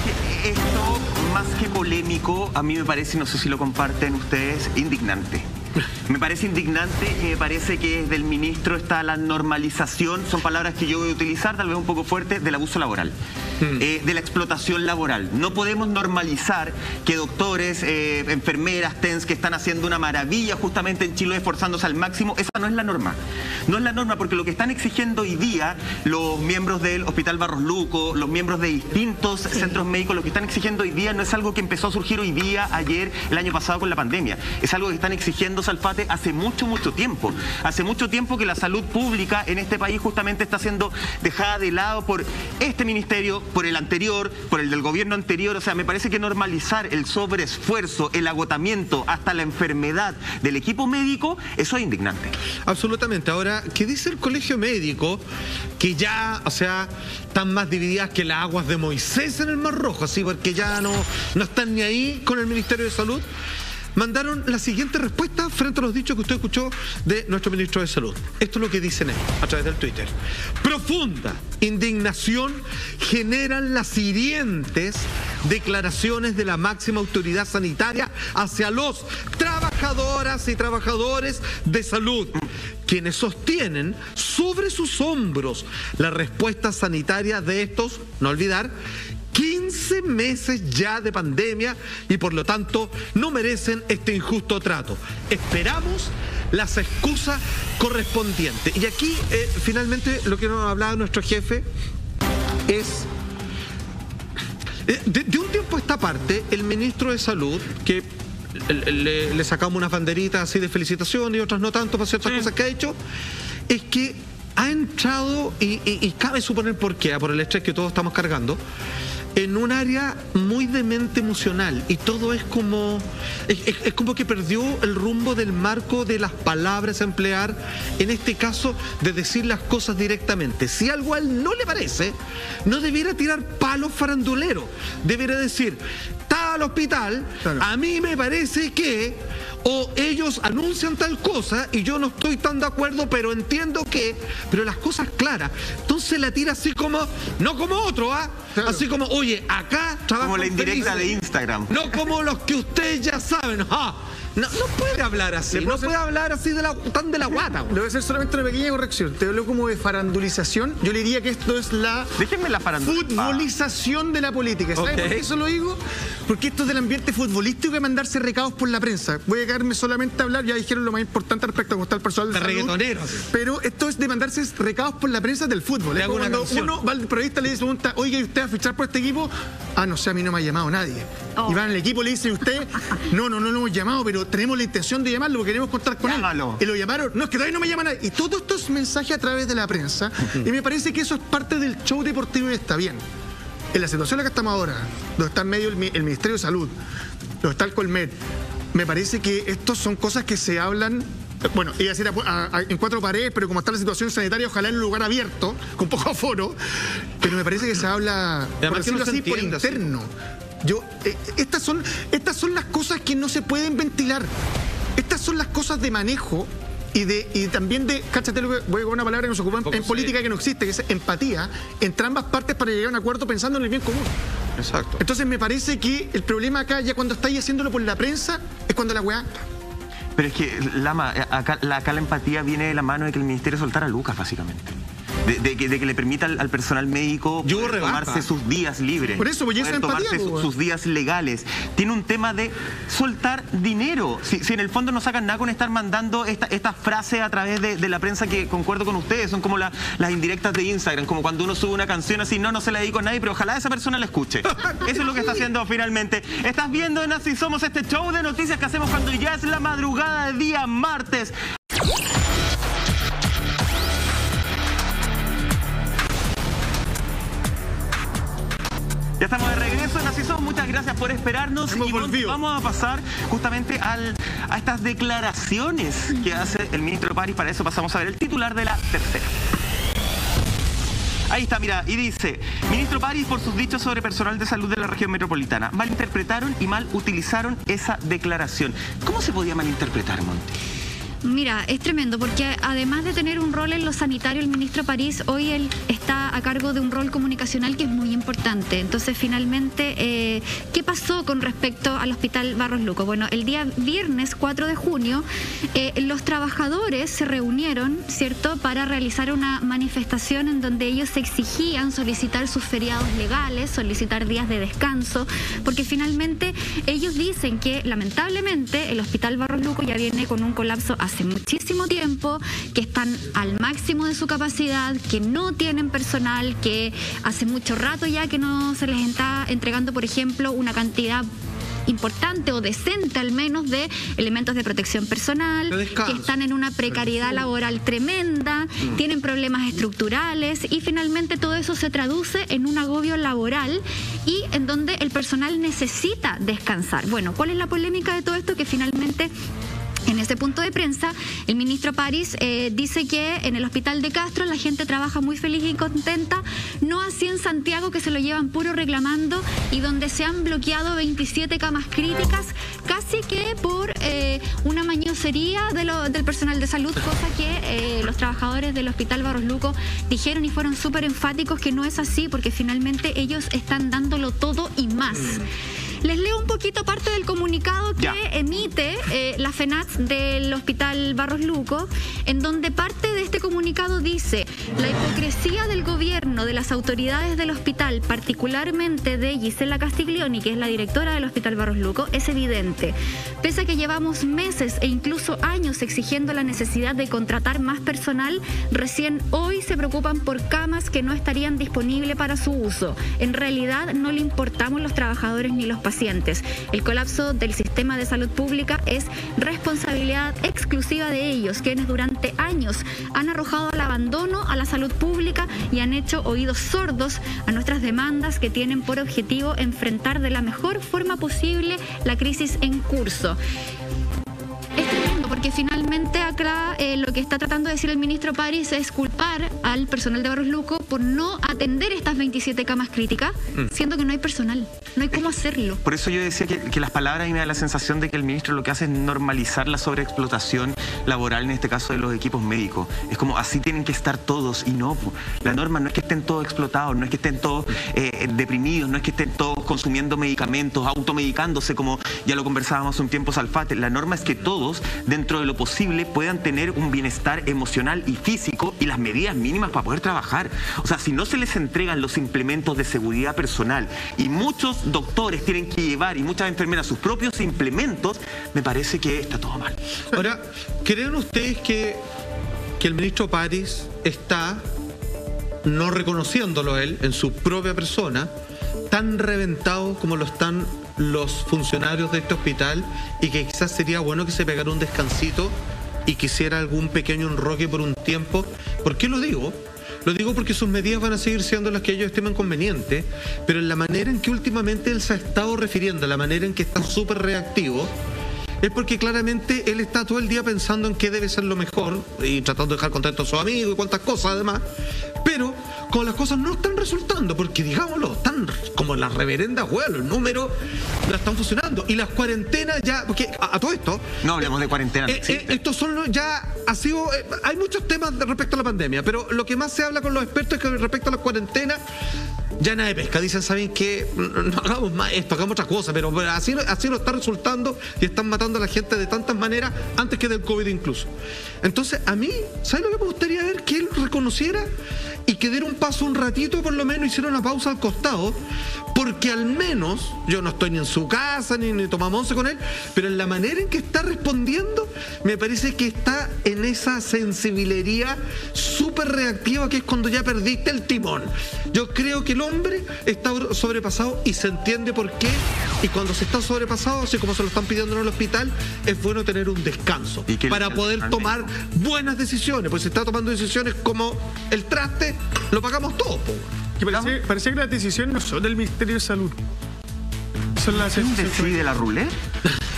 Esto, más que polémico, a mí me parece, no sé si lo comparten ustedes, indignante. Me parece indignante y me parece que desde el ministro está la normalización, son palabras que yo voy a utilizar, tal vez un poco fuertes, del abuso laboral, de la explotación laboral. No podemos normalizar que doctores, enfermeras, TENS, que están haciendo una maravilla justamente en Chile, esforzándose al máximo, esa no es la norma. No es la norma, porque lo que están exigiendo hoy día los miembros del Hospital Barros Luco, los miembros de distintos centros médicos, lo que están exigiendo hoy día no es algo que empezó a surgir hoy día, ayer, el año pasado con la pandemia. Es algo que están exigiendo, Salfate, hace mucho tiempo. Hace mucho tiempo que la salud pública en este país justamente está siendo dejada de lado por este ministerio, por el anterior, por el del gobierno anterior. O sea, me parece que normalizar el sobreesfuerzo, el agotamiento, hasta la enfermedad del equipo médico, eso es indignante. Absolutamente. Ahora, ¿qué dice el colegio médico? Que ya, o sea, están más divididas que las aguas de Moisés en el Mar Rojo, así, porque ya no están ni ahí con el Ministerio de Salud. Mandaron la siguiente respuesta frente a los dichos que usted escuchó de nuestro ministro de Salud. Esto es lo que dicen ellos a través del Twitter. Profunda indignación generan las hirientes declaraciones de la máxima autoridad sanitaria hacia los trabajadoras y trabajadores de salud, quienes sostienen sobre sus hombros la respuesta sanitaria de estos, no olvidar, 15 meses ya de pandemia y por lo tanto no merecen este injusto trato. Esperamos las excusas correspondientes. Y aquí finalmente lo que nos hablaba nuestro jefe es de un tiempo a esta parte el ministro de Salud, que le sacamos unas banderitas así de felicitación y otras no tanto para ciertas cosas que ha hecho, es que ha entrado, y cabe suponer por qué, por el estrés que todos estamos cargando, en un área muy de mente emocional, y todo es como que perdió el rumbo del marco de las palabras a emplear, en este caso de decir las cosas directamente. Si algo a él no le parece, no debiera tirar palos faranduleros, debiera decir: está al hospital, claro, a mí me parece que, o ellos anuncian tal cosa y yo no estoy tan de acuerdo, pero entiendo que, pero las cosas claras. Entonces la tira así como, no como otro, claro, así como, oye, acá trabajan como la indirecta felices, de Instagram. no como los que ustedes ya saben. No puede hablar así, no puede hablar así tan de la guata. Le voy a hacer solamente una pequeña corrección. Te hablo como de farandulización. Yo le diría que esto es la futbolización de la política. ¿Sabes por qué eso lo digo? Porque esto es del ambiente futbolístico, de mandarse recados por la prensa. Voy a quedarme solamente a hablar, ya dijeron lo más importante respecto a cómo está el personal de salud, reggaetoneros. Pero esto es de mandarse recados por la prensa del fútbol. Es cuando uno va al periodista, le pregunta: oiga, ¿y usted va a fichar por este equipo? No sé, a mí no me ha llamado nadie. Y van al equipo, le dice: usted, no lo hemos llamado, pero tenemos la intención de llamarlo porque queremos contar con él. Y lo llamaron: no, es que todavía no me llama nadie. Y todo esto es mensaje a través de la prensa. Y me parece que eso es parte del show deportivo y está bien. En la situación en la que estamos ahora, donde está en medio el Ministerio de Salud, donde está el Colmet, me parece que estos son cosas que se hablan, bueno, iba a decir en cuatro paredes, pero como está la situación sanitaria, ojalá en un lugar abierto, con poco aforo, pero me parece que se habla, por decirlo así, por interno. Estas son las cosas que no se pueden ventilar. Estas son las cosas de manejo y también de, cáchate, voy con una palabra que nos ocupa en política que no existe, que es empatía entre ambas partes para llegar a un acuerdo pensando en el bien común. Exacto. Entonces me parece que el problema acá, ya cuando estáis haciéndolo por la prensa, es cuando la weá. Pero es que, Lama, acá la empatía viene de la mano de que el ministerio soltara a Lucas, básicamente. De que le permita al personal médico tomarse sus días libres. Por eso, poder tomarse sus días legales. Tiene un tema de soltar dinero. Si en el fondo no sacan nada con estar mandando estas frases a través de la prensa, que concuerdo con ustedes, son como las indirectas de Instagram, como cuando uno sube una canción así: no se la dedico a nadie, pero ojalá esa persona la escuche. Eso es lo que está haciendo finalmente. Estás viendo en Así Somos, este show de noticias que hacemos cuando ya es la madrugada del día martes. Ya estamos de regreso en Así Somos, muchas gracias por esperarnos. Y vamos a pasar justamente a estas declaraciones que hace el ministro París. Para eso pasamos a ver el titular de La Tercera. Ahí está, mira, y dice: ministro París, por sus dichos sobre personal de salud de la región metropolitana, malinterpretaron y mal utilizaron esa declaración. ¿Cómo se podía malinterpretar, Monte? Mira, es tremendo porque además de tener un rol en lo sanitario, el ministro París hoy él está está a cargo de un rol comunicacional que es muy importante. Entonces, finalmente, ¿qué pasó con respecto al Hospital Barros Luco? Bueno, el día viernes 4 de junio, los trabajadores se reunieron, ¿cierto?, para realizar una manifestación en donde ellos se exigían solicitar sus feriados legales, solicitar días de descanso, porque finalmente ellos dicen que lamentablemente el Hospital Barros Luco ya viene con un colapso hace muchísimo tiempo, que están al máximo de su capacidad, que no tienen personal, que hace mucho rato ya que no se les está entregando, por ejemplo, una cantidad importante o decente al menos de elementos de protección personal, que están en una precariedad laboral tremenda, tienen problemas estructurales y finalmente todo eso se traduce en un agobio laboral y en donde el personal necesita descansar. Bueno, ¿cuál es la polémica de todo esto? Que finalmente en ese punto de prensa, el ministro París dice que en el Hospital de Castro la gente trabaja muy feliz y contenta, no así en Santiago, que se lo llevan puro reclamando y donde se han bloqueado 27 camas críticas, casi que por una mañosería del personal de salud, cosa que los trabajadores del Hospital Barros Luco dijeron y fueron súper enfáticos que no es así, porque finalmente ellos están dándolo todo y más. Les leo un poquito parte del comunicado que emite la FENATS del Hospital Barros Luco, en donde parte de este comunicado dice: la hipocresía del gobierno, de las autoridades del hospital, particularmente de Gisela Castiglioni, que es la directora del Hospital Barros Luco, es evidente. Pese a que llevamos meses e incluso años exigiendo la necesidad de contratar más personal, recién hoy se preocupan por camas que no estarían disponibles para su uso. En realidad no le importamos los trabajadores ni los pacientes. El colapso del sistema de salud pública es responsabilidad exclusiva de ellos, quienes durante años han arrojado al abandono a la salud pública y han hecho oídos sordos a nuestras demandas que tienen por objetivo enfrentar de la mejor forma posible la crisis en curso. Porque finalmente acá lo que está tratando de decir el ministro París es culpar al personal de Barros Luco por no atender estas 27 camas críticas, siendo que no hay personal, no hay cómo hacerlo. Por eso yo decía que las palabras, y me da la sensación de que el ministro lo que hace es normalizar la sobreexplotación laboral, en este caso de los equipos médicos. Es como así tienen que estar todos, y no, la norma no es que estén todos explotados, no es que estén todos deprimidos, no es que estén todos consumiendo medicamentos, automedicándose, como ya lo conversábamos hace un tiempo, Salfate. La norma es que todos, dentro de lo posible, puedan tener un bienestar emocional y físico y las medidas mínimas para poder trabajar. O sea, si no se les entregan los implementos de seguridad personal y muchos doctores tienen que llevar y muchas enfermeras sus propios implementos, me parece que está todo mal. Ahora, ¿creen ustedes que el ministro París está, no reconociéndolo él en su propia persona, tan reventado como lo están los funcionarios de este hospital, y que quizás sería bueno que se pegara un descansito y que hiciera algún pequeño enroque por un tiempo? ¿Por qué lo digo? Lo digo porque sus medidas van a seguir siendo las que ellos estimen convenientes, pero en la manera en que últimamente él se ha estado refiriendo, la manera en que está súper reactivo, es porque claramente él está todo el día pensando en qué debe ser lo mejor y tratando de dejar contentos a sus amigos y cuantas cosas además, pero como las cosas no están resultando, porque digámoslo, están como las reverendas huevas, los números no están funcionando y las cuarentenas ya, porque a todo esto no hablemos de cuarentena, estos son ya ha sido, hay muchos temas respecto a la pandemia, pero lo que más se habla con los expertos es que respecto a las cuarentenas ya nada de pesca. Dicen, ¿saben qué? No hagamos más esto, hagamos otra cosa, pero así no está resultando y están matando a la gente de tantas maneras, antes que del COVID incluso. Entonces, a mí, ¿sabes lo que me gustaría ver? Que él reconociera y que diera un paso un ratito, por lo menos hiciera una pausa al costado, porque al menos, yo no estoy ni en su casa, ni tomamos once con él, pero en la manera en que está respondiendo, me parece que está en esa sensibilería súper reactiva, que es cuando ya perdiste el timón. Yo creo que el hombre está sobrepasado y se entiende por qué, y cuando se está sobrepasado, así como se lo están pidiendo en el hospital, es bueno tener un descanso para poder tomar buenas decisiones, pues se está tomando decisiones como el traste, lo pagamos todos, po. Que parecía que las decisiones no son del Ministerio de Salud. Son las ¿Quién decide la ruleta?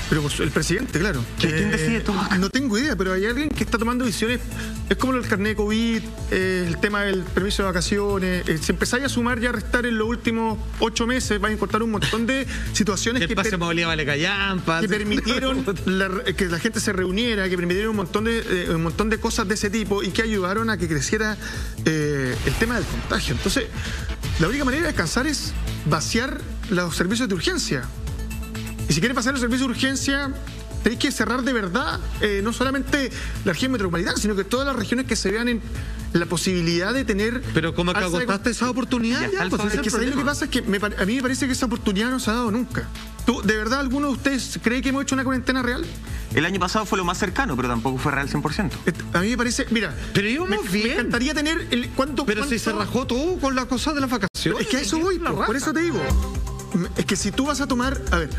Pero el presidente, claro. ¿Quién decide todo acá? No tengo idea, pero hay alguien que está tomando decisiones. Es como el carnet de COVID, el tema del permiso de vacaciones. Si empezáis a sumar y a restar en los últimos 8 meses, vais a encontrar un montón de situaciones que pase de movilidad vale callampa, que permitieron que la gente se reuniera, que permitieron un montón de cosas de ese tipo y que ayudaron a que creciera el tema del contagio. Entonces, la única manera de descansar es vaciar los servicios de urgencia. Y si quieren pasar los servicios de urgencia, tenéis que cerrar de verdad no solamente la región metropolitana, sino que todas las regiones que se vean en la posibilidad de tener... Pero como que agotaste esa oportunidad, ya, pues es que ¿sabes lo que pasa? Es que a mí me parece que esa oportunidad no se ha dado nunca. ¿De verdad alguno de ustedes cree que hemos hecho una cuarentena real? El año pasado fue lo más cercano, pero tampoco fue real 100%. A mí me parece... Mira, pero íbamos bien. Me encantaría tener... Pero si se rajó todo con la cosa de las vacaciones. Es que a eso voy, por eso te digo. Es que si tú vas a tomar... A ver...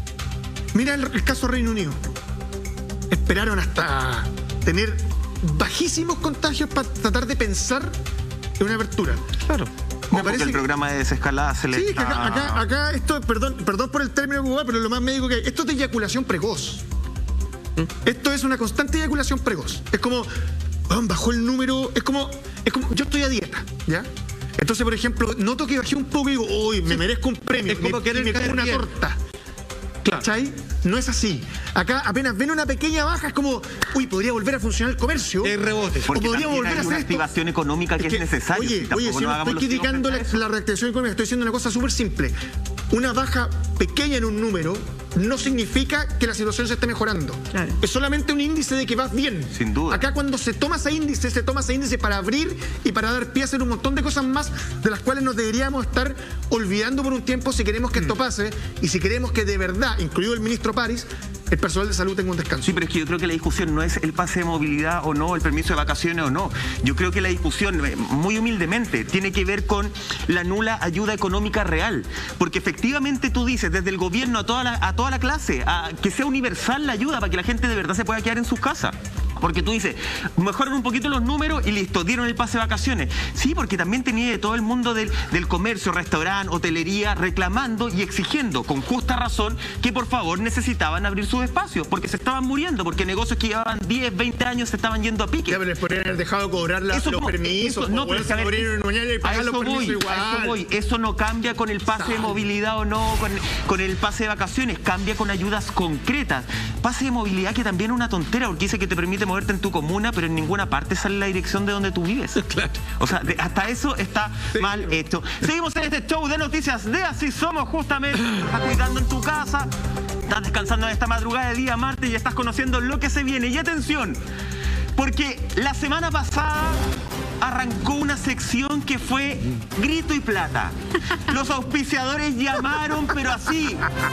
Mira el caso Reino Unido. Esperaron hasta tener bajísimos contagios para tratar de pensar en una apertura. Claro. Me parece que el programa de desescalada se le... Sí, que acá esto, perdón por el término que voy a, pero lo más médico que hay, esto es de eyaculación precoz. Esto es una constante eyaculación precoz. Es como, bajó el número, es como yo estoy a dieta, ¿ya? Entonces, por ejemplo, noto que bajé un poco y digo, uy, me merezco un premio, es como me como una torta. ¿Cachai? No es así. Acá apenas ven una pequeña baja, es como, uy, podría volver a funcionar el comercio. Hay rebote. Porque podríamos volver a hacer una activación económica que es necesaria. Oye, si no estoy criticando la reactivación económica, estoy diciendo una cosa súper simple. Una baja pequeña en un número no significa que la situación se esté mejorando. Claro. Es solamente un índice de que vas bien. Sin duda. Acá cuando se toma ese índice para abrir y para dar pie a hacer un montón de cosas más de las cuales nos deberíamos estar olvidando por un tiempo si queremos que esto pase y si queremos que de verdad, incluido el ministro París, el personal de salud tenga un descanso. Sí, pero es que yo creo que la discusión no es el pase de movilidad o no, el permiso de vacaciones o no. Yo creo que la discusión, muy humildemente, tiene que ver con la nula ayuda económica real. Porque efectivamente tú dices, desde el gobierno a toda la clase, que sea universal la ayuda para que la gente de verdad se pueda quedar en sus casas. Porque tú dices, mejoran un poquito los números y listo, dieron el pase de vacaciones. Sí, porque también tenía de todo el mundo del comercio, restaurante, hotelería, reclamando y exigiendo, con justa razón, que por favor necesitaban abrir sus espacios, porque se estaban muriendo, porque negocios que llevaban 10, 20 años se estaban yendo a pique. Ya, pero les podrían haber dejado cobrar los permisos. No, pero eso no cambia con el pase de movilidad o no, con el pase de vacaciones, cambia con ayudas concretas. Pase de movilidad que también es una tontera, porque dice que te permite moverte en tu comuna, pero en ninguna parte sale la dirección de donde tú vives. Claro. O sea, hasta eso está mal hecho. Seguimos en este show de noticias de Así Somos, justamente. Estás cuidando en tu casa, estás descansando en esta madrugada de día martes y estás conociendo lo que se viene. Y atención, porque la semana pasada arrancó una sección que fue grito y plata. Los auspiciadores llamaron, pero así.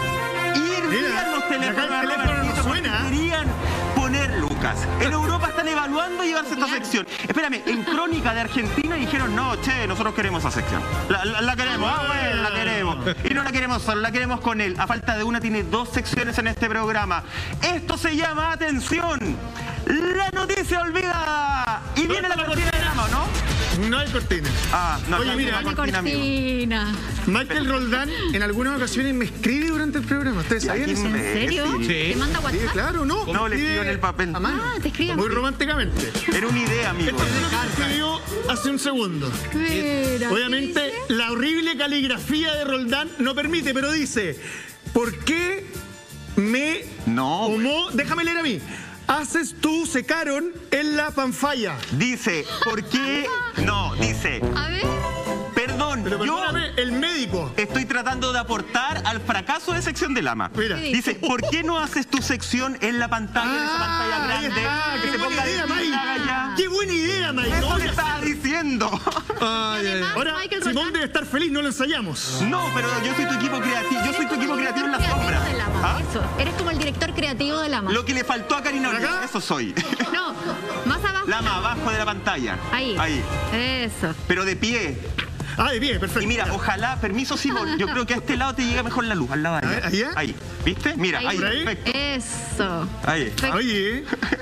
Hirvían los teléfonos, querían poner lucas. En Europa están evaluando llevarse esta sección. Espérame, en Crónica de Argentina dijeron, no, che, nosotros queremos esa sección. La queremos, bueno, la queremos. Y no la queremos solo, la queremos con él. A falta de una, tiene 2 secciones en este programa. Esto se llama, atención, la noticia olvidada. Y viene la cortina de Lama, ¿no? No hay cortina. No, oye, mira, no hay cortina. Michael Roldán en algunas ocasiones me escribe durante el programa. ¿Ustedes sabían eso? ¿En serio? Sí. ¿Te manda WhatsApp? Sí, claro, no. No, le escribo en el papel. Te escriben. Muy románticamente. Era una idea, amigo. Esto es lo que me escribió hace un segundo. Mira, obviamente, la horrible caligrafía de Roldán no permite, pero dice, ¿por qué me... No. Déjame leer a mí. Haces tú secaron en la panfalla. Dice, ¿por qué? No, dice. A ver. Perdón, pero perdóname, el médico. Estoy tratando de aportar al fracaso de sección de Lama. Mira. Dice, ¿por qué no haces tu sección en la pantalla, en esa pantalla grande? Que se ponga idea, Mike. ¡Qué buena idea, Mike! Eso le estaba diciendo. Ahora, Simón debe estar feliz, no lo ensayamos. No, pero yo soy tu equipo creativo. Yo soy tu equipo creativo en la sombra. Eso. Eres como el director creativo de Lama. Lo que le faltó a Karina Olivera, eso soy. No, más abajo. Lama, abajo de la pantalla. Ahí. Eso. Pero de pie. De pie, perfecto. Y mira, ojalá, permiso Simón, yo creo que a este lado te llega mejor la luz, al lado de allá. ¿Allá? Ahí, ¿viste? Mira, ahí. Ahí. Perfecto. Eso. Ahí. Oye,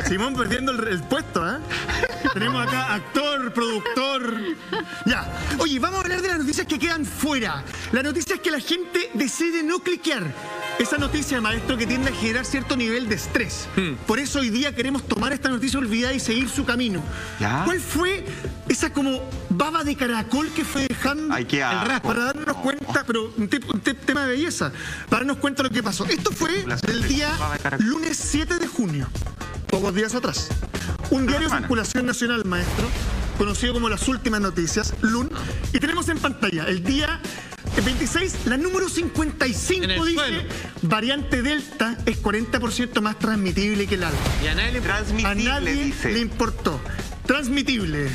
Simón perdiendo el puesto, ¿eh? Tenemos acá actor, productor. Ya. Oye, vamos a hablar de las noticias que quedan fuera. La noticia es que la gente decide no cliquear. Esa noticia, maestro, que tiende a generar cierto nivel de estrés. Por eso hoy día queremos tomar esta noticia olvidada y seguir su camino. ¿Ya? ¿Cuál fue esa como baba de caracol que fue dejando el raspo? Para darnos cuenta, pero un tema de belleza, para darnos cuenta de lo que pasó. Esto fue el día lunes 7 de junio, pocos días atrás. Un diario de circulación nacional, maestro, conocido como Las Últimas Noticias, LUN, y tenemos en pantalla el día 26, la número 55 dice, variante Delta es 40% más transmitible que el Alfa. Y a nadie le importó. Transmitible,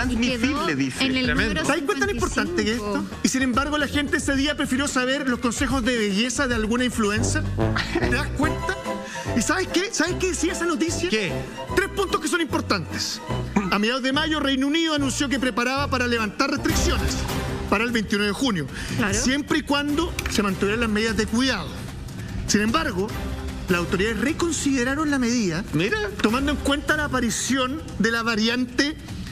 dice. ¿Sabes cuánto es importante que esto? Y sin embargo la gente ese día prefirió saber los consejos de belleza de alguna influencer. ¿Te das cuenta? ¿Y sabes qué? ¿Sabes qué decía esa noticia? ¿Qué? 3 puntos que son importantes. A mediados de mayo, Reino Unido anunció que preparaba para levantar restricciones para el 21 de junio, siempre y cuando se mantuvieran las medidas de cuidado. Sin embargo, las autoridades reconsideraron la medida, tomando en cuenta la aparición de la variante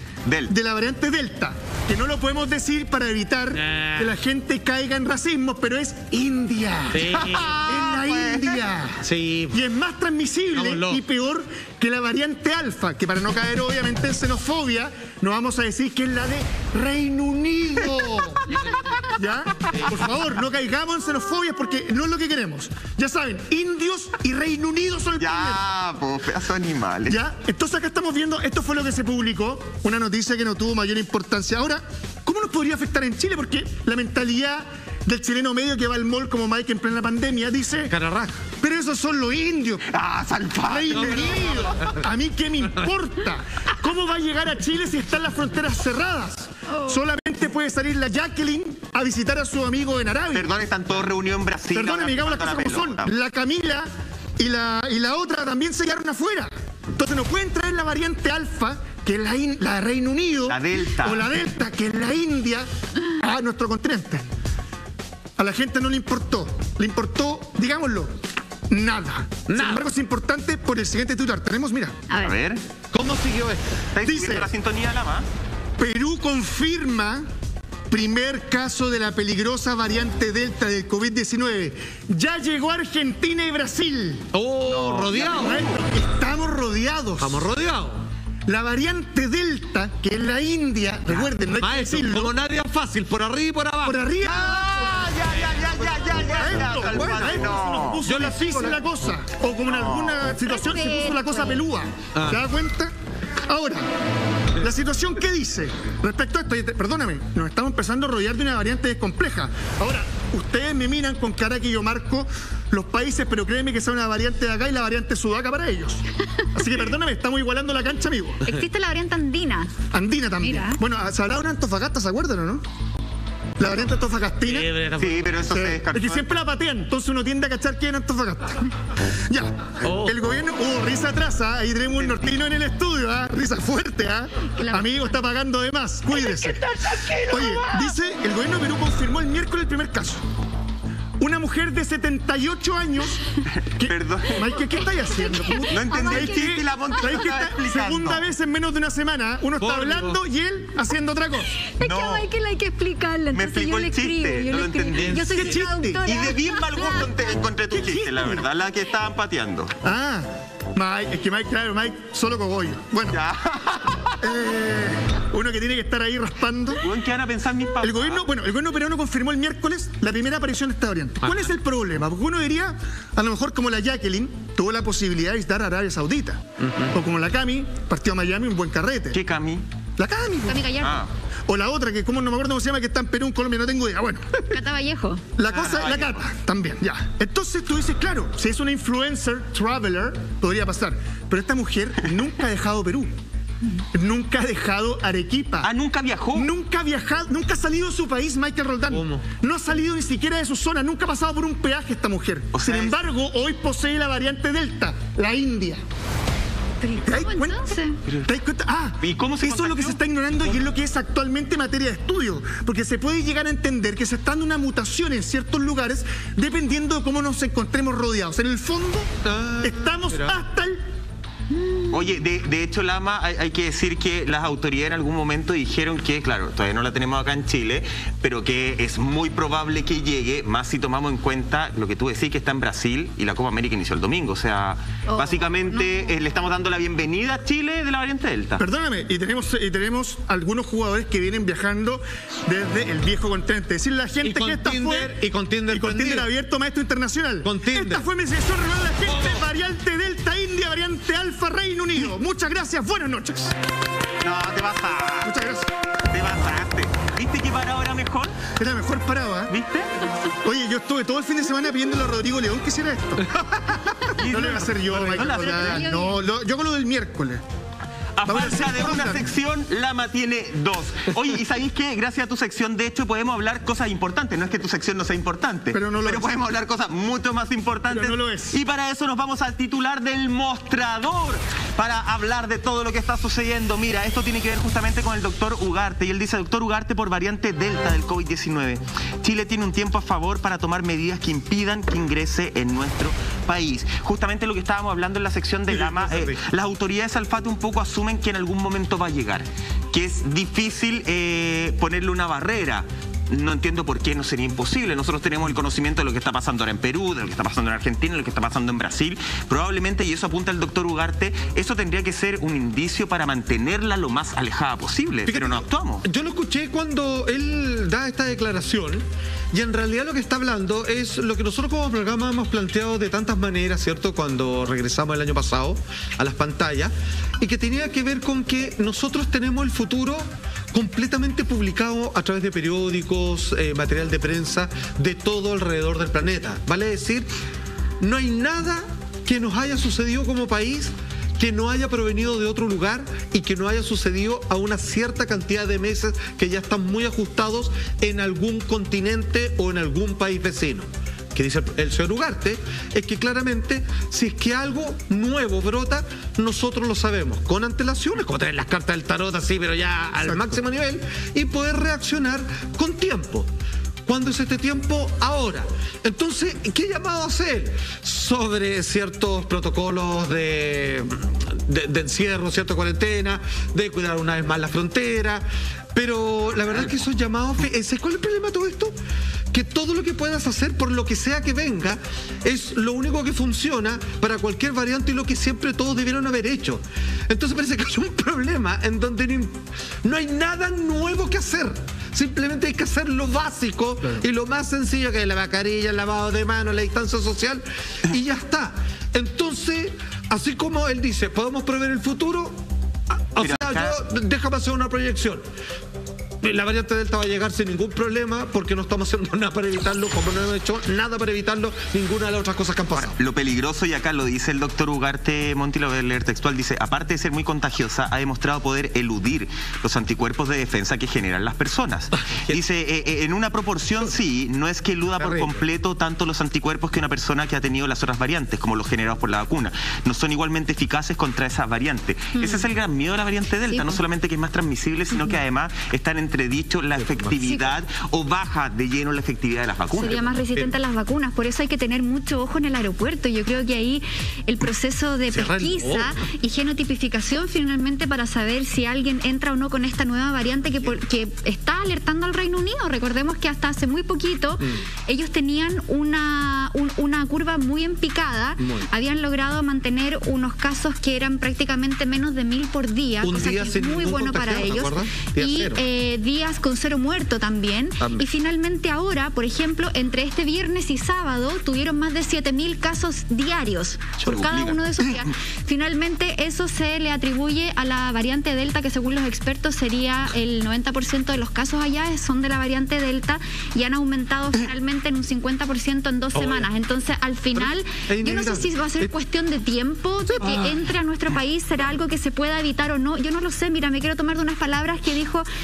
Delta, que no lo podemos decir para evitar que la gente caiga en racismo, pero es India. Sí. Es la India. Sí. Y es más transmisible y peor que la variante Alfa, que para no caer obviamente en xenofobia, no vamos a decir que es la de Reino Unido. ¿Ya? Por favor, no caigamos en xenofobia porque no es lo que queremos. Ya saben, indios y Reino Unido son el problema. Ya, pues, pedazos animales. ¿Ya? Entonces acá estamos viendo, esto fue lo que se publicó, una noticia que no tuvo mayor importancia. Ahora, ¿cómo nos podría afectar en Chile? Porque la mentalidad del chileno medio que va al mall como Mike en plena pandemia dice, pero esos son los indios. Reino Unido. A mí qué me importa. ¿Cómo va a llegar a Chile si están las fronteras cerradas? Solamente puede salir la Jacqueline a visitar a su amigo en Arabia. Perdón, están todos reunidos en Brasil. Perdón, me digamos las cosas como son. La Camila y la otra también se quedaron afuera. Entonces no pueden traer la variante Alfa, que es la de Reino Unido, la Delta, o la Delta, que es la India, a nuestro continente. A la gente no le importó, digámoslo, nada. Sin embargo, es importante por el siguiente titular. Tenemos, mira. A ver. ¿Cómo siguió esto? Dice la sintonía de la más. Perú confirma primer caso de la peligrosa variante Delta del COVID-19. Ya llegó Argentina y Brasil. Rodeados. Estamos rodeados. Estamos rodeados. La variante Delta, que es la India, recuerden, no hay que decirlo. Como nadie es fácil, por arriba y por abajo. Por arriba. No. Yo le hice la cosa. O como en alguna situación se puso la cosa pelúa. ¿Se da cuenta? Ahora, la situación que dice respecto a esto, perdóname, nos estamos empezando a rodear de una variante compleja. Ahora, ustedes me miran con cara que yo marco los países, pero créeme que sea una variante de acá y la variante sudaca para ellos. Así que perdóname, estamos igualando la cancha, amigo. Existe la variante andina. Andina también. Mira. Bueno, se hablaba de Antofagasta, ¿se acuerdan o no? La variante Antofagastina. Sí, pero eso se descartó. Es que siempre la patean, entonces uno tiende a cachar que es en Antofagasta. Ya. El gobierno. Risa atrás, ahí tenemos un nortino en el estudio, risa fuerte, Amigo, está pagando de más, cuídese. Oye, dice, el gobierno de Perú confirmó el miércoles el primer caso. Una mujer de 78 años. Perdón. Mike, ¿qué estáis haciendo? No entendí el chiste y la segunda vez en menos de una semana. Uno está hablando y él haciendo otra cosa. Es que a Michael hay que explicarle. Me explicó el chiste, no lo entendí. Yo soy traductora. Y de bien mal gusto encontré tu chiste, la verdad, la que estaban pateando. Mike, es que Mike solo cogollo. Bueno. Uno que tiene que estar ahí raspando. ¿Qué van a pensar mis papás? El gobierno peruano confirmó el miércoles la primera aparición de esta variante. ¿Cuál es el problema? Porque uno diría, a lo mejor como la Jacqueline tuvo la posibilidad de visitar Arabia Saudita. O como la Cami partió a Miami un buen carrete. ¿Qué Cami? La Cami. Cami Gallardo. O la otra, que como no me acuerdo cómo se llama, que está en Perú, en Colombia, no tengo idea. Bueno. Cata Vallejo. La cosa, la Cata, también, ya. Entonces tú dices, claro, si es una influencer, traveler, podría pasar. Pero esta mujer nunca ha dejado Perú. Nunca ha dejado Arequipa. ¿Nunca viajó? Nunca ha viajado, nunca ha salido de su país, Michael Roldán. ¿Cómo? No ha salido ni siquiera de su zona, nunca ha pasado por un peaje esta mujer. Sin embargo, hoy posee la variante Delta, la India. ¿Te das cuenta? ¿Te das cuenta? ¿Y cómo se eso es lo que se está ignorando y es lo que es actualmente materia de estudio. Porque se puede llegar a entender que se está dando una mutación en ciertos lugares dependiendo de cómo nos encontremos rodeados. En el fondo, estamos hasta el Oye, de hecho, Lama, hay que decir que las autoridades en algún momento dijeron que, claro, todavía no la tenemos acá en Chile, pero que es muy probable que llegue, más si tomamos en cuenta lo que tú decís, que está en Brasil y la Copa América inició el domingo. O sea, básicamente le estamos dando la bienvenida a Chile de la variante Delta. Perdóname, y tenemos algunos jugadores que vienen viajando desde el viejo continente. Es decir, la gente que esta fue... Y con Tinder abierto, maestro internacional. Esta fue mi sesión regular de la gente, variante Delta India, variante Alfa Reino Unido. Muchas gracias, buenas noches. No, te pasaste. Muchas gracias. Te pasaste. ¿Viste que parado era mejor? Era mejor parado, ¿eh? ¿Viste? Oye, yo estuve todo el fin de semana pidiéndole a Rodrigo León que hiciera esto. No lo iba a hacer yo, Michael. No, yo hago lo del miércoles. A falta de una sección, Lama tiene 2. Oye, ¿y sabéis qué? Gracias a tu sección, de hecho, podemos hablar cosas importantes. No es que tu sección no sea importante, pero podemos hablar cosas mucho más importantes. Pero no lo es. Y para eso nos vamos al titular del mostrador, para hablar de todo lo que está sucediendo. Mira, esto tiene que ver justamente con el doctor Ugarte. Y él dice, doctor Ugarte, por variante Delta del COVID-19, Chile tiene un tiempo a favor para tomar medidas que impidan que ingrese en nuestro país. Justamente lo que estábamos hablando en la sección de Lama, las autoridades Alfate un poco asumen que en algún momento va a llegar, que es difícil ponerle una barrera. No entiendo por qué no sería imposible. Nosotros tenemos el conocimiento de lo que está pasando ahora en Perú, de lo que está pasando en Argentina, de lo que está pasando en Brasil. Probablemente, y eso apunta el doctor Ugarte, eso tendría que ser un indicio para mantenerla lo más alejada posible. Fíjate, pero no actuamos. Yo lo escuché cuando él da esta declaración y en realidad lo que está hablando es lo que nosotros como programa hemos planteado de tantas maneras, ¿cierto? Cuando regresamos el año pasado a las pantallas, y que tenía que ver con que nosotros tenemos el futuro completamente publicado a través de periódicos, material de prensa de todo alrededor del planeta. Vale decir, no hay nada que nos haya sucedido como país que no haya provenido de otro lugar y que no haya sucedido a una cierta cantidad de meses que ya están muy ajustados en algún continente o en algún país vecino. Que dice el señor Ugarte, es que claramente si es que algo nuevo brota, nosotros lo sabemos con antelaciones, como tener las cartas del tarot así, pero ya al máximo nivel, y poder reaccionar con tiempo. ¿Cuándo es este tiempo? Ahora. Entonces, ¿qué llamado hacer sobre ciertos protocolos de encierro, cierta cuarentena, de cuidar una vez más la frontera? Pero la verdad es que esos llamados... ¿Cuál es el problema de todo esto? Que todo lo que puedas hacer, por lo que sea que venga, es lo único que funciona para cualquier variante y lo que siempre todos debieron haber hecho. Entonces parece que hay un problema en donde no hay nada nuevo que hacer. Simplemente hay que hacer lo básico y lo más sencillo, que es la mascarilla, el lavado de manos, la distancia social, y ya está. Entonces, así como él dice, ¿podemos prever el futuro? Déjame hacer una proyección. La variante Delta va a llegar sin ningún problema porque no estamos haciendo nada para evitarlo, como no hemos hecho nada para evitarlo, ninguna de las otras cosas que han pasado. Lo peligroso, y acá lo dice el doctor Ugarte, Monti, lo voy a leer textual, dice, aparte de ser muy contagiosa, ha demostrado poder eludir los anticuerpos de defensa que generan las personas. Dice, en una proporción sí, no es que eluda por completo tanto los anticuerpos que una persona que ha tenido las otras variantes, como los generados por la vacuna. No son igualmente eficaces contra esa variante. Ese es el gran miedo de la variante Delta, no solamente que es más transmisible, sino que además están entredicho la efectividad o baja de lleno la efectividad de las vacunas. Sería más resistente a las vacunas, por eso hay que tener mucho ojo en el aeropuerto. Yo creo que ahí el proceso de pesquisa y genotipificación finalmente para saber si alguien entra o no con esta nueva variante que está alertando al Reino Unido. Recordemos que hasta hace muy poquito ellos tenían una curva muy en picada, habían logrado mantener unos casos que eran prácticamente menos de 1000 por día, cosa que es muy bueno para ellos, y días con 0 muerto también. Y finalmente ahora, por ejemplo, entre este viernes y sábado tuvieron más de 7000 casos diarios por cada uno de esos días. Finalmente eso se le atribuye a la variante Delta, que según los expertos sería el 90% de los casos allá son de la variante Delta, y han aumentado finalmente en un 50% en 2 semanas. Entonces al final yo no sé si va a ser cuestión de tiempo que entre a nuestro país, será algo que se pueda evitar o no, yo no lo sé. Mira, me quiero tomar de unas palabras que dijo el director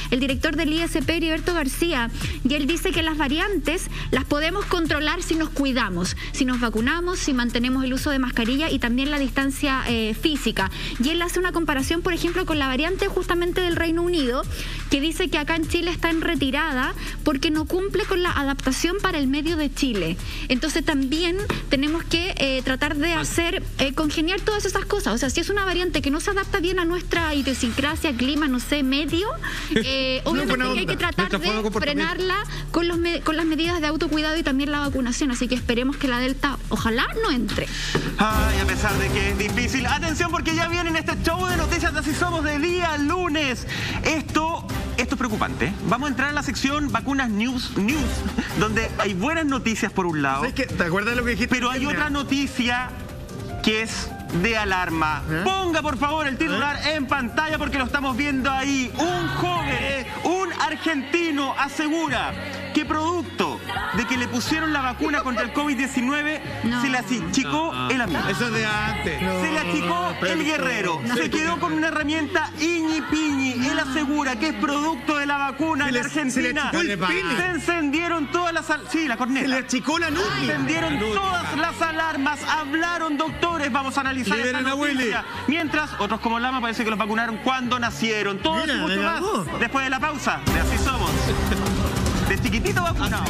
director del ISP, Heriberto García, y él dice que las variantes las podemos controlar si nos cuidamos, si nos vacunamos, si mantenemos el uso de mascarilla y también la distancia física. Y él hace una comparación, por ejemplo, con la variante justamente del Reino Unido, que dice que acá en Chile está en retirada porque no cumple con la adaptación para el medio de Chile. Entonces también tenemos que tratar de hacer congeniar todas esas cosas. O sea, si es una variante que no se adapta bien a nuestra idiosincrasia, clima, no sé, medio, obviamente hay que tratar de frenarla con las medidas de autocuidado y también la vacunación. Así que esperemos que la Delta ojalá no entre. Ay, a pesar de que es difícil. Atención, porque ya viene este show de noticias de Así Somos de día lunes. Esto es preocupante. Vamos a entrar a la sección Vacunas News, donde hay buenas noticias por un lado. ¿Sabes qué? ¿Te acuerdas de lo que dijiste? Pero hay otra noticia que es de alarma. Ponga por favor el titular en pantalla porque lo estamos viendo ahí. Un joven, un argentino asegura que producto de que le pusieron la vacuna contra el COVID-19 se le achicó el amigo. Eso es de antes. Se le achicó el guerrero. Se quedó con una herramienta iñi piñi. Él asegura que es producto de la vacuna en Argentina. Se encendieron todas las... Sí, la corneta. Se le achicó la nuca. Se encendieron todas las alarmas. Hablaron doctores. Vamos a analizar esta noticia. Mientras, otros como Lama parece que los vacunaron cuando nacieron. Todo y mucho más. Después de la pausa de Así Somos. De chiquitito vacunado.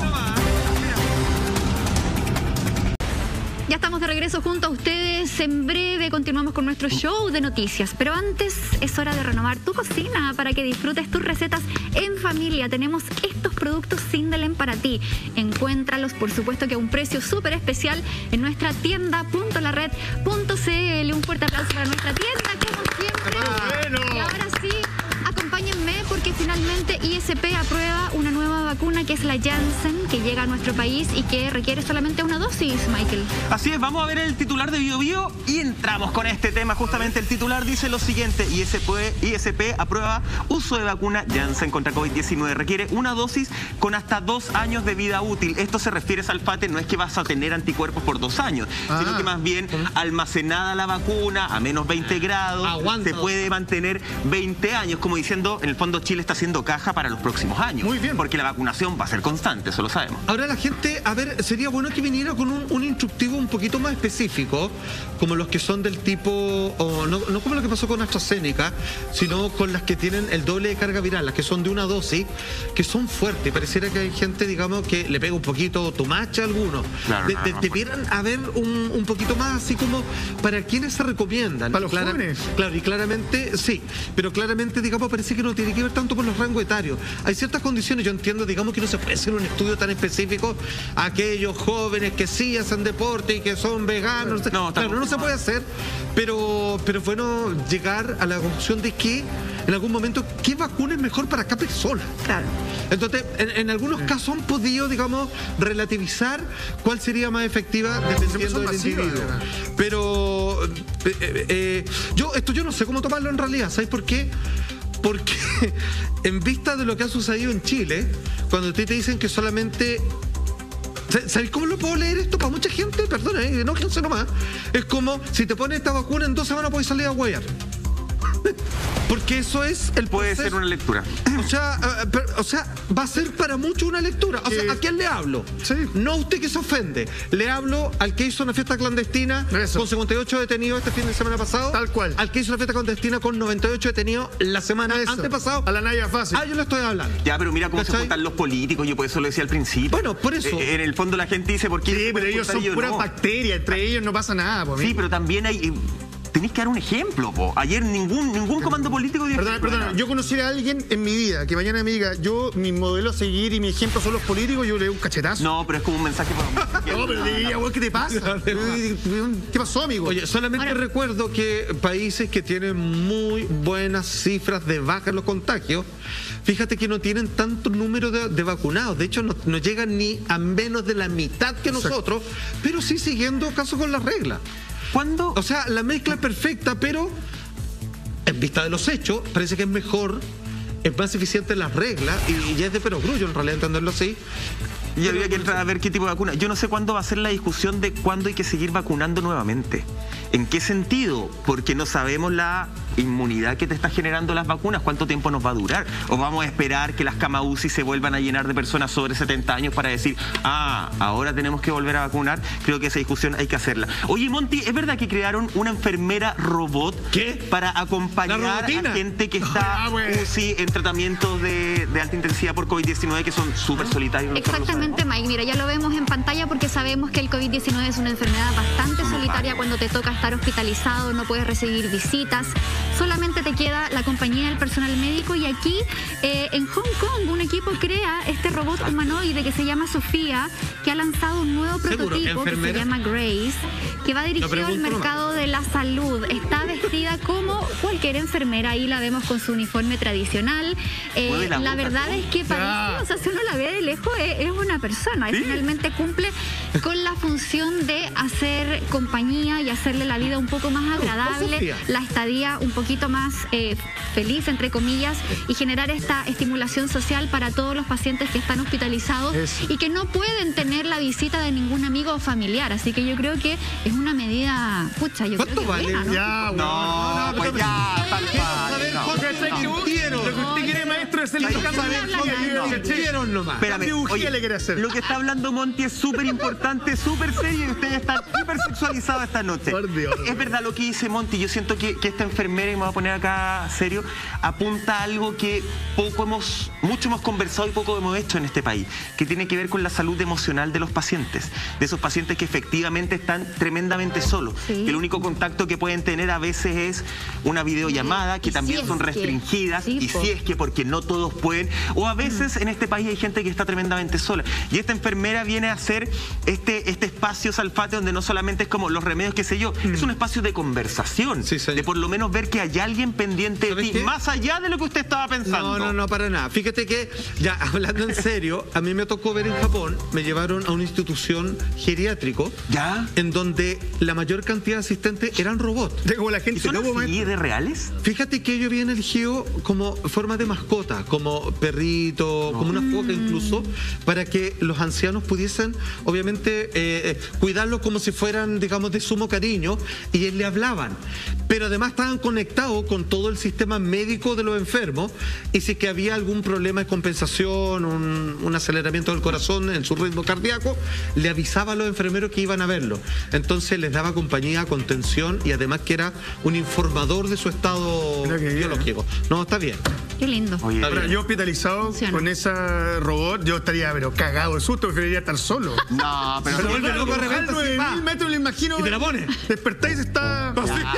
Ya estamos de regreso junto a ustedes. En breve continuamos con nuestro show de noticias. Pero antes es hora de renovar tu cocina para que disfrutes tus recetas en familia. Tenemos estos productos Sindelen para ti. Encuéntralos, por supuesto, que a un precio súper especial en nuestra tienda.lared.cl. Un fuerte aplauso para nuestra tienda, como siempre. Y ahora sí, acompáñenme porque finalmente ISP aprueba una nueva vacuna que es la Janssen, que llega a nuestro país y que requiere solamente una dosis, Michael. Así es, vamos a ver el titular de BioBio y entramos con este tema. Justamente el titular dice lo siguiente: ISP aprueba uso de vacuna Janssen contra COVID-19. Requiere una dosis con hasta 2 años de vida útil. Esto se refiere, Salfate, no es que vas a tener anticuerpos por 2 años, sino que más bien almacenada la vacuna a menos 20 grados, se puede mantener 20 años, como diciendo, en el fondo Chile está haciendo caja para los próximos años. Muy bien. Porque la vacunación va a ser constante, eso lo sabemos. Ahora la gente, a ver, sería bueno que viniera con un instructivo un poquito más específico, como los que son del tipo, o no como lo que pasó con AstraZeneca, sino con las que tienen el doble de carga viral, las que son de una dosis, que son fuertes. Pareciera que hay gente, digamos, que le pega un poquito tomache a algunos. Claro, debieran haber un poquito más así como para quienes se recomiendan. Para los jóvenes. Claro, y claramente, sí, pero claramente, digamos, parece que no tiene que ver tanto con los rangos etarios. Hay ciertas condiciones, yo entiendo, digamos, que no se puede hacer un estudio tan específico a aquellos jóvenes que sí hacen deporte y que son veganos. No se puede hacer, pero bueno llegar a la conclusión de que en algún momento qué vacuna es mejor para cada persona. Claro. Entonces, en algunos casos han podido, digamos, relativizar cuál sería más efectiva dependiendo del individuo. Pero yo no sé cómo tomarlo en realidad. ¿Sabes por qué? Porque en vista de lo que ha sucedido en Chile, cuando a ti te dicen que solamente... ¿Sabes cómo lo puedo leer esto para mucha gente? Perdona, enójense nomás. Es como, si te pones esta vacuna en 2 semanas puedes salir a huear. Porque eso es el puede proceso. ser una lectura. O sea, va a ser para muchos una lectura. O sea, ¿a quién le hablo? Sí. No a usted que se ofende. Le hablo al que hizo una fiesta clandestina con 58 detenidos este fin de semana pasado. Tal cual. Al que hizo una fiesta clandestina con 98 detenidos la semana antepasada. A la Naya fácil. Yo le estoy hablando. Ya, pero mira cómo se juntan los políticos. Yo por eso lo decía al principio. Bueno, por eso. En el fondo la gente dice, ¿por qué? Sí, pero ellos son puras bacterias. Entre ellos no pasa nada. Sí, pero también hay... Tenéis que dar un ejemplo, po. Ayer ningún comando político dio Perdona, yo conocí a alguien en mi vida que mañana me diga, mi modelo a seguir y mi ejemplo son los políticos, yo le doy un cachetazo. No, pero es como un mensaje para... No, pero diría, ¿qué te pasa? ¿Qué pasó, amigo? Oye, solamente recuerdo que países que tienen muy buenas cifras de baja en los contagios, fíjate que no tienen tanto número de vacunados. De hecho, no llegan ni a menos de la mitad que nosotros, pero sí siguiendo casos con las reglas. ¿Cuándo? O sea, la mezcla es perfecta, pero en vista de los hechos, parece que es mejor, es más eficiente las reglas, y ya es de perogrullo en realidad entenderlo así. Y habría que entrar a ver qué tipo de vacuna. Yo no sé cuándo va a ser la discusión de cuándo hay que seguir vacunando nuevamente. ¿En qué sentido? Porque no sabemos la inmunidad que te está generando las vacunas, cuánto tiempo nos va a durar, o vamos a esperar que las camas UCI se vuelvan a llenar de personas sobre 70 años para decir, ahora tenemos que volver a vacunar. Creo que esa discusión hay que hacerla. Oye, Monty, ¿es verdad que crearon una enfermera robot para acompañar a gente que está UCI en tratamientos de alta intensidad por COVID-19 que son súper solitarios? Exactamente, Mike. Mira, ya lo vemos en pantalla porque sabemos que el COVID-19 es una enfermedad bastante solitaria. Cuando te toca estar hospitalizado, no puedes recibir visitas, solamente te queda la compañía del personal médico. Y aquí en Hong Kong un equipo crea este robot humanoide que se llama Sofía, que ha lanzado un nuevo prototipo que se llama Grace, que va dirigido al mercado de la salud. Está vestida como cualquier enfermera, ahí la vemos con su uniforme tradicional. La verdad es que parece, o sea, si uno la ve de lejos, es una persona. Y finalmente cumple con la función de hacer compañía y hacerle la vida un poco más agradable, la estadía un poquito más feliz, entre comillas, y generar esta estimulación social para todos los pacientes que están hospitalizados y que no pueden tener la visita de ningún amigo o familiar. Así que yo creo que es una medida, pucha, yo creo que vale? buena, ¿no? Ya, no, pues ya, tal cual. Lo que usted quiere, maestro, es el Espérame, oye, lo que está hablando Monty es súper importante, súper serio, y ustedes están hipersexualizados esta noche. Por Dios. Es verdad lo que dice Monty. Yo siento que esta enfermera, y me voy a poner acá serio, apunta a algo que mucho hemos conversado y poco hemos hecho en este país, que tiene que ver con la salud emocional de los pacientes, de esos pacientes que efectivamente están tremendamente solos, que el único contacto que pueden tener a veces es una videollamada, que también son restringidas, y si es que porque no todos pueden, o a veces en este país hay gente que está tremendamente sola, y esta enfermera viene a hacer este espacio Salfate, donde no solamente es como los remedios, qué sé yo, es un espacio de conversación, de por lo menos ver que hay alguien pendiente de ti, más allá de lo que usted estaba pensando. No, para nada. Fíjate que, ya hablando en serio, a mí me tocó ver en Japón, me llevaron a una institución geriátrico, en donde la mayor cantidad de asistentes eran robots. Como la gente. ¿Y son así de reales? Fíjate que ellos habían elegido como forma de mascota, como perrito, como una foca incluso, para que los ancianos pudiesen, obviamente, cuidarlos como si fueran, digamos, de sumo cariño, y le hablaban. Pero además estaban conectados con todo el sistema médico de los enfermos, y si que había algún problema de compensación, un aceleramiento del corazón en su ritmo cardíaco, le avisaba a los enfermeros que iban a verlo. Entonces les daba compañía, contención, y además que era un informador de su estado biológico. No, está bien. Qué lindo. Oye, yo hospitalizado con esa robot, yo estaría cagado de susto, preferiría estar solo. No, pero vuelve loco de repente, 9.000 metros, lo imagino. Y te la pones. Despertáis, está...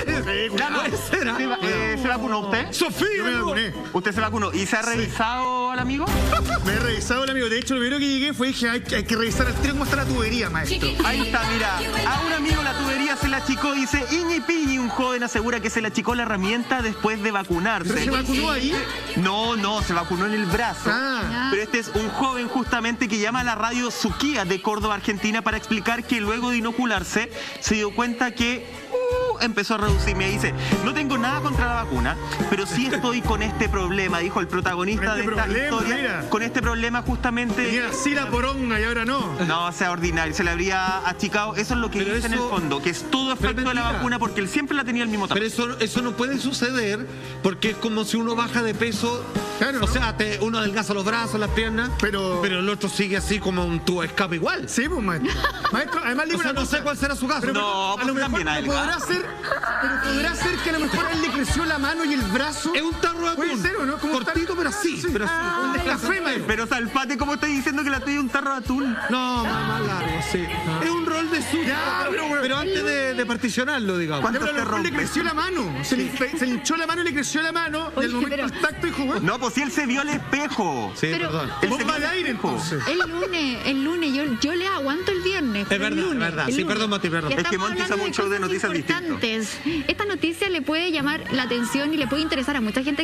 ¿Se vacunó usted? Sofía, yo me vacuné. ¿Usted se vacunó? ¿Y se ha revisado al amigo? Me he revisado al amigo. De hecho, lo primero que llegué fue dije, hay que revisar al tren cómo está la tubería, maestro. Ahí está, mira. A un amigo la tubería se la achicó, dice Iñi Piñi. Un joven asegura que se le achicó la herramienta después de vacunarse. ¿Pero se vacunó ahí? No, se vacunó en el brazo. Pero este es un joven justamente que llama a la radio Suquía de Córdoba, Argentina, para explicar que luego de inocularse se dio cuenta que empezó a reducirme. Dice, no tengo nada contra la vacuna, pero sí estoy con este problema, dijo el protagonista de esta historia. Mira. Con este problema justamente... Tenía así la poronga y ahora no. No, sea ordinario, se le habría achicado. Eso es lo que pero dice en el fondo, que es todo efecto de la vacuna, porque él siempre la tenía al mismo tamaño. Pero eso no puede suceder, porque es como si uno baja de peso, claro, o sea, uno adelgaza los brazos, las piernas, pero el otro sigue así como un tubo de escape igual. Sí, pues, maestro. Maestro, además digo, o sea, no sé cuál será su caso. No, a lo mejor podrá ser que a lo mejor a él le creció la mano y el brazo. Es un tarro de atún. Puede ser, ¿o no? Como cortito, pero así. Pero así. Un café, maestro. Pero Salfate, ¿cómo estás diciendo que la tuya es un tarro de atún? No, más largo, sí. Es un rol de suya. Pero antes de particionarlo, digamos. Pero a lo mejor le creció la mano. Se le hinchó la mano y le creció la mano. Y al momento del tacto y jugó. No, pues sí, él se vio al espejo. Sí, perdón. Bomba de aire, entonces. El lunes, yo le aguanto el viernes. Es verdad. Sí, perdón, Mati, perdón. Es que Monty hizo un show de noticias distintas. Esta noticia le puede llamar la atención y le puede interesar a mucha gente que está en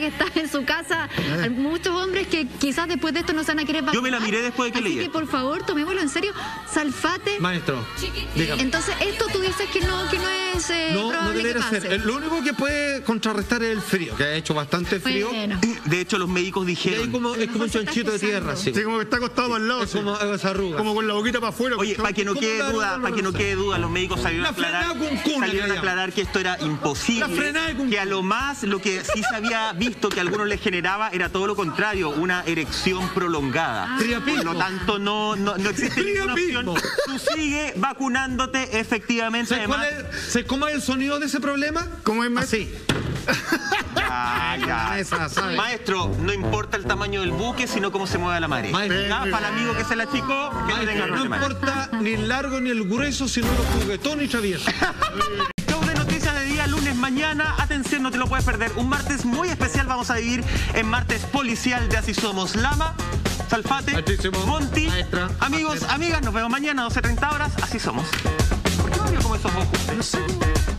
su casa muchos hombres que quizás después de esto no se van a querer vacunar. Yo me la miré después de que leí. Así que por favor, tomémoslo en serio. Salfate. Maestro, dígame. Entonces, esto tú dices que no es no debería ser. Lo único que puede contrarrestar es el frío, que ha hecho bastante frío. Bueno. De hecho, los médicos dijeron... Es como un chanchito de tierra, sí. Sí, como que está acostado al lado. Es como esa arruga. Como con la boquita para afuera. Oye, para que no quede duda, los médicos salieron a aclarar que esto era imposible. Que a lo más, lo que sí se había visto que a algunos les generaba era todo lo contrario, una erección prolongada. Por lo tanto, no existe ninguna opción. Tú sigue vacunándote efectivamente. ¿Sabes cómo es el sonido de ese problema? ¿Cómo es más? Así. Maestro, no importa el tamaño del buque, sino cómo se mueve la marea. Para el amigo que se la achicó, que no tenga problema. No importa ni el largo ni el grueso, sino el juguetón y travieso. Show de noticias de día, lunes mañana. Atención, no te lo puedes perder. Un martes muy especial vamos a vivir en martes policial de Así Somos. Lama, Salfate, Altísimo. Monty, Maestra, amigos, amigas, nos vemos mañana a 12:30 horas. Así somos. ¿Por qué me veo como esos ojos? No sé.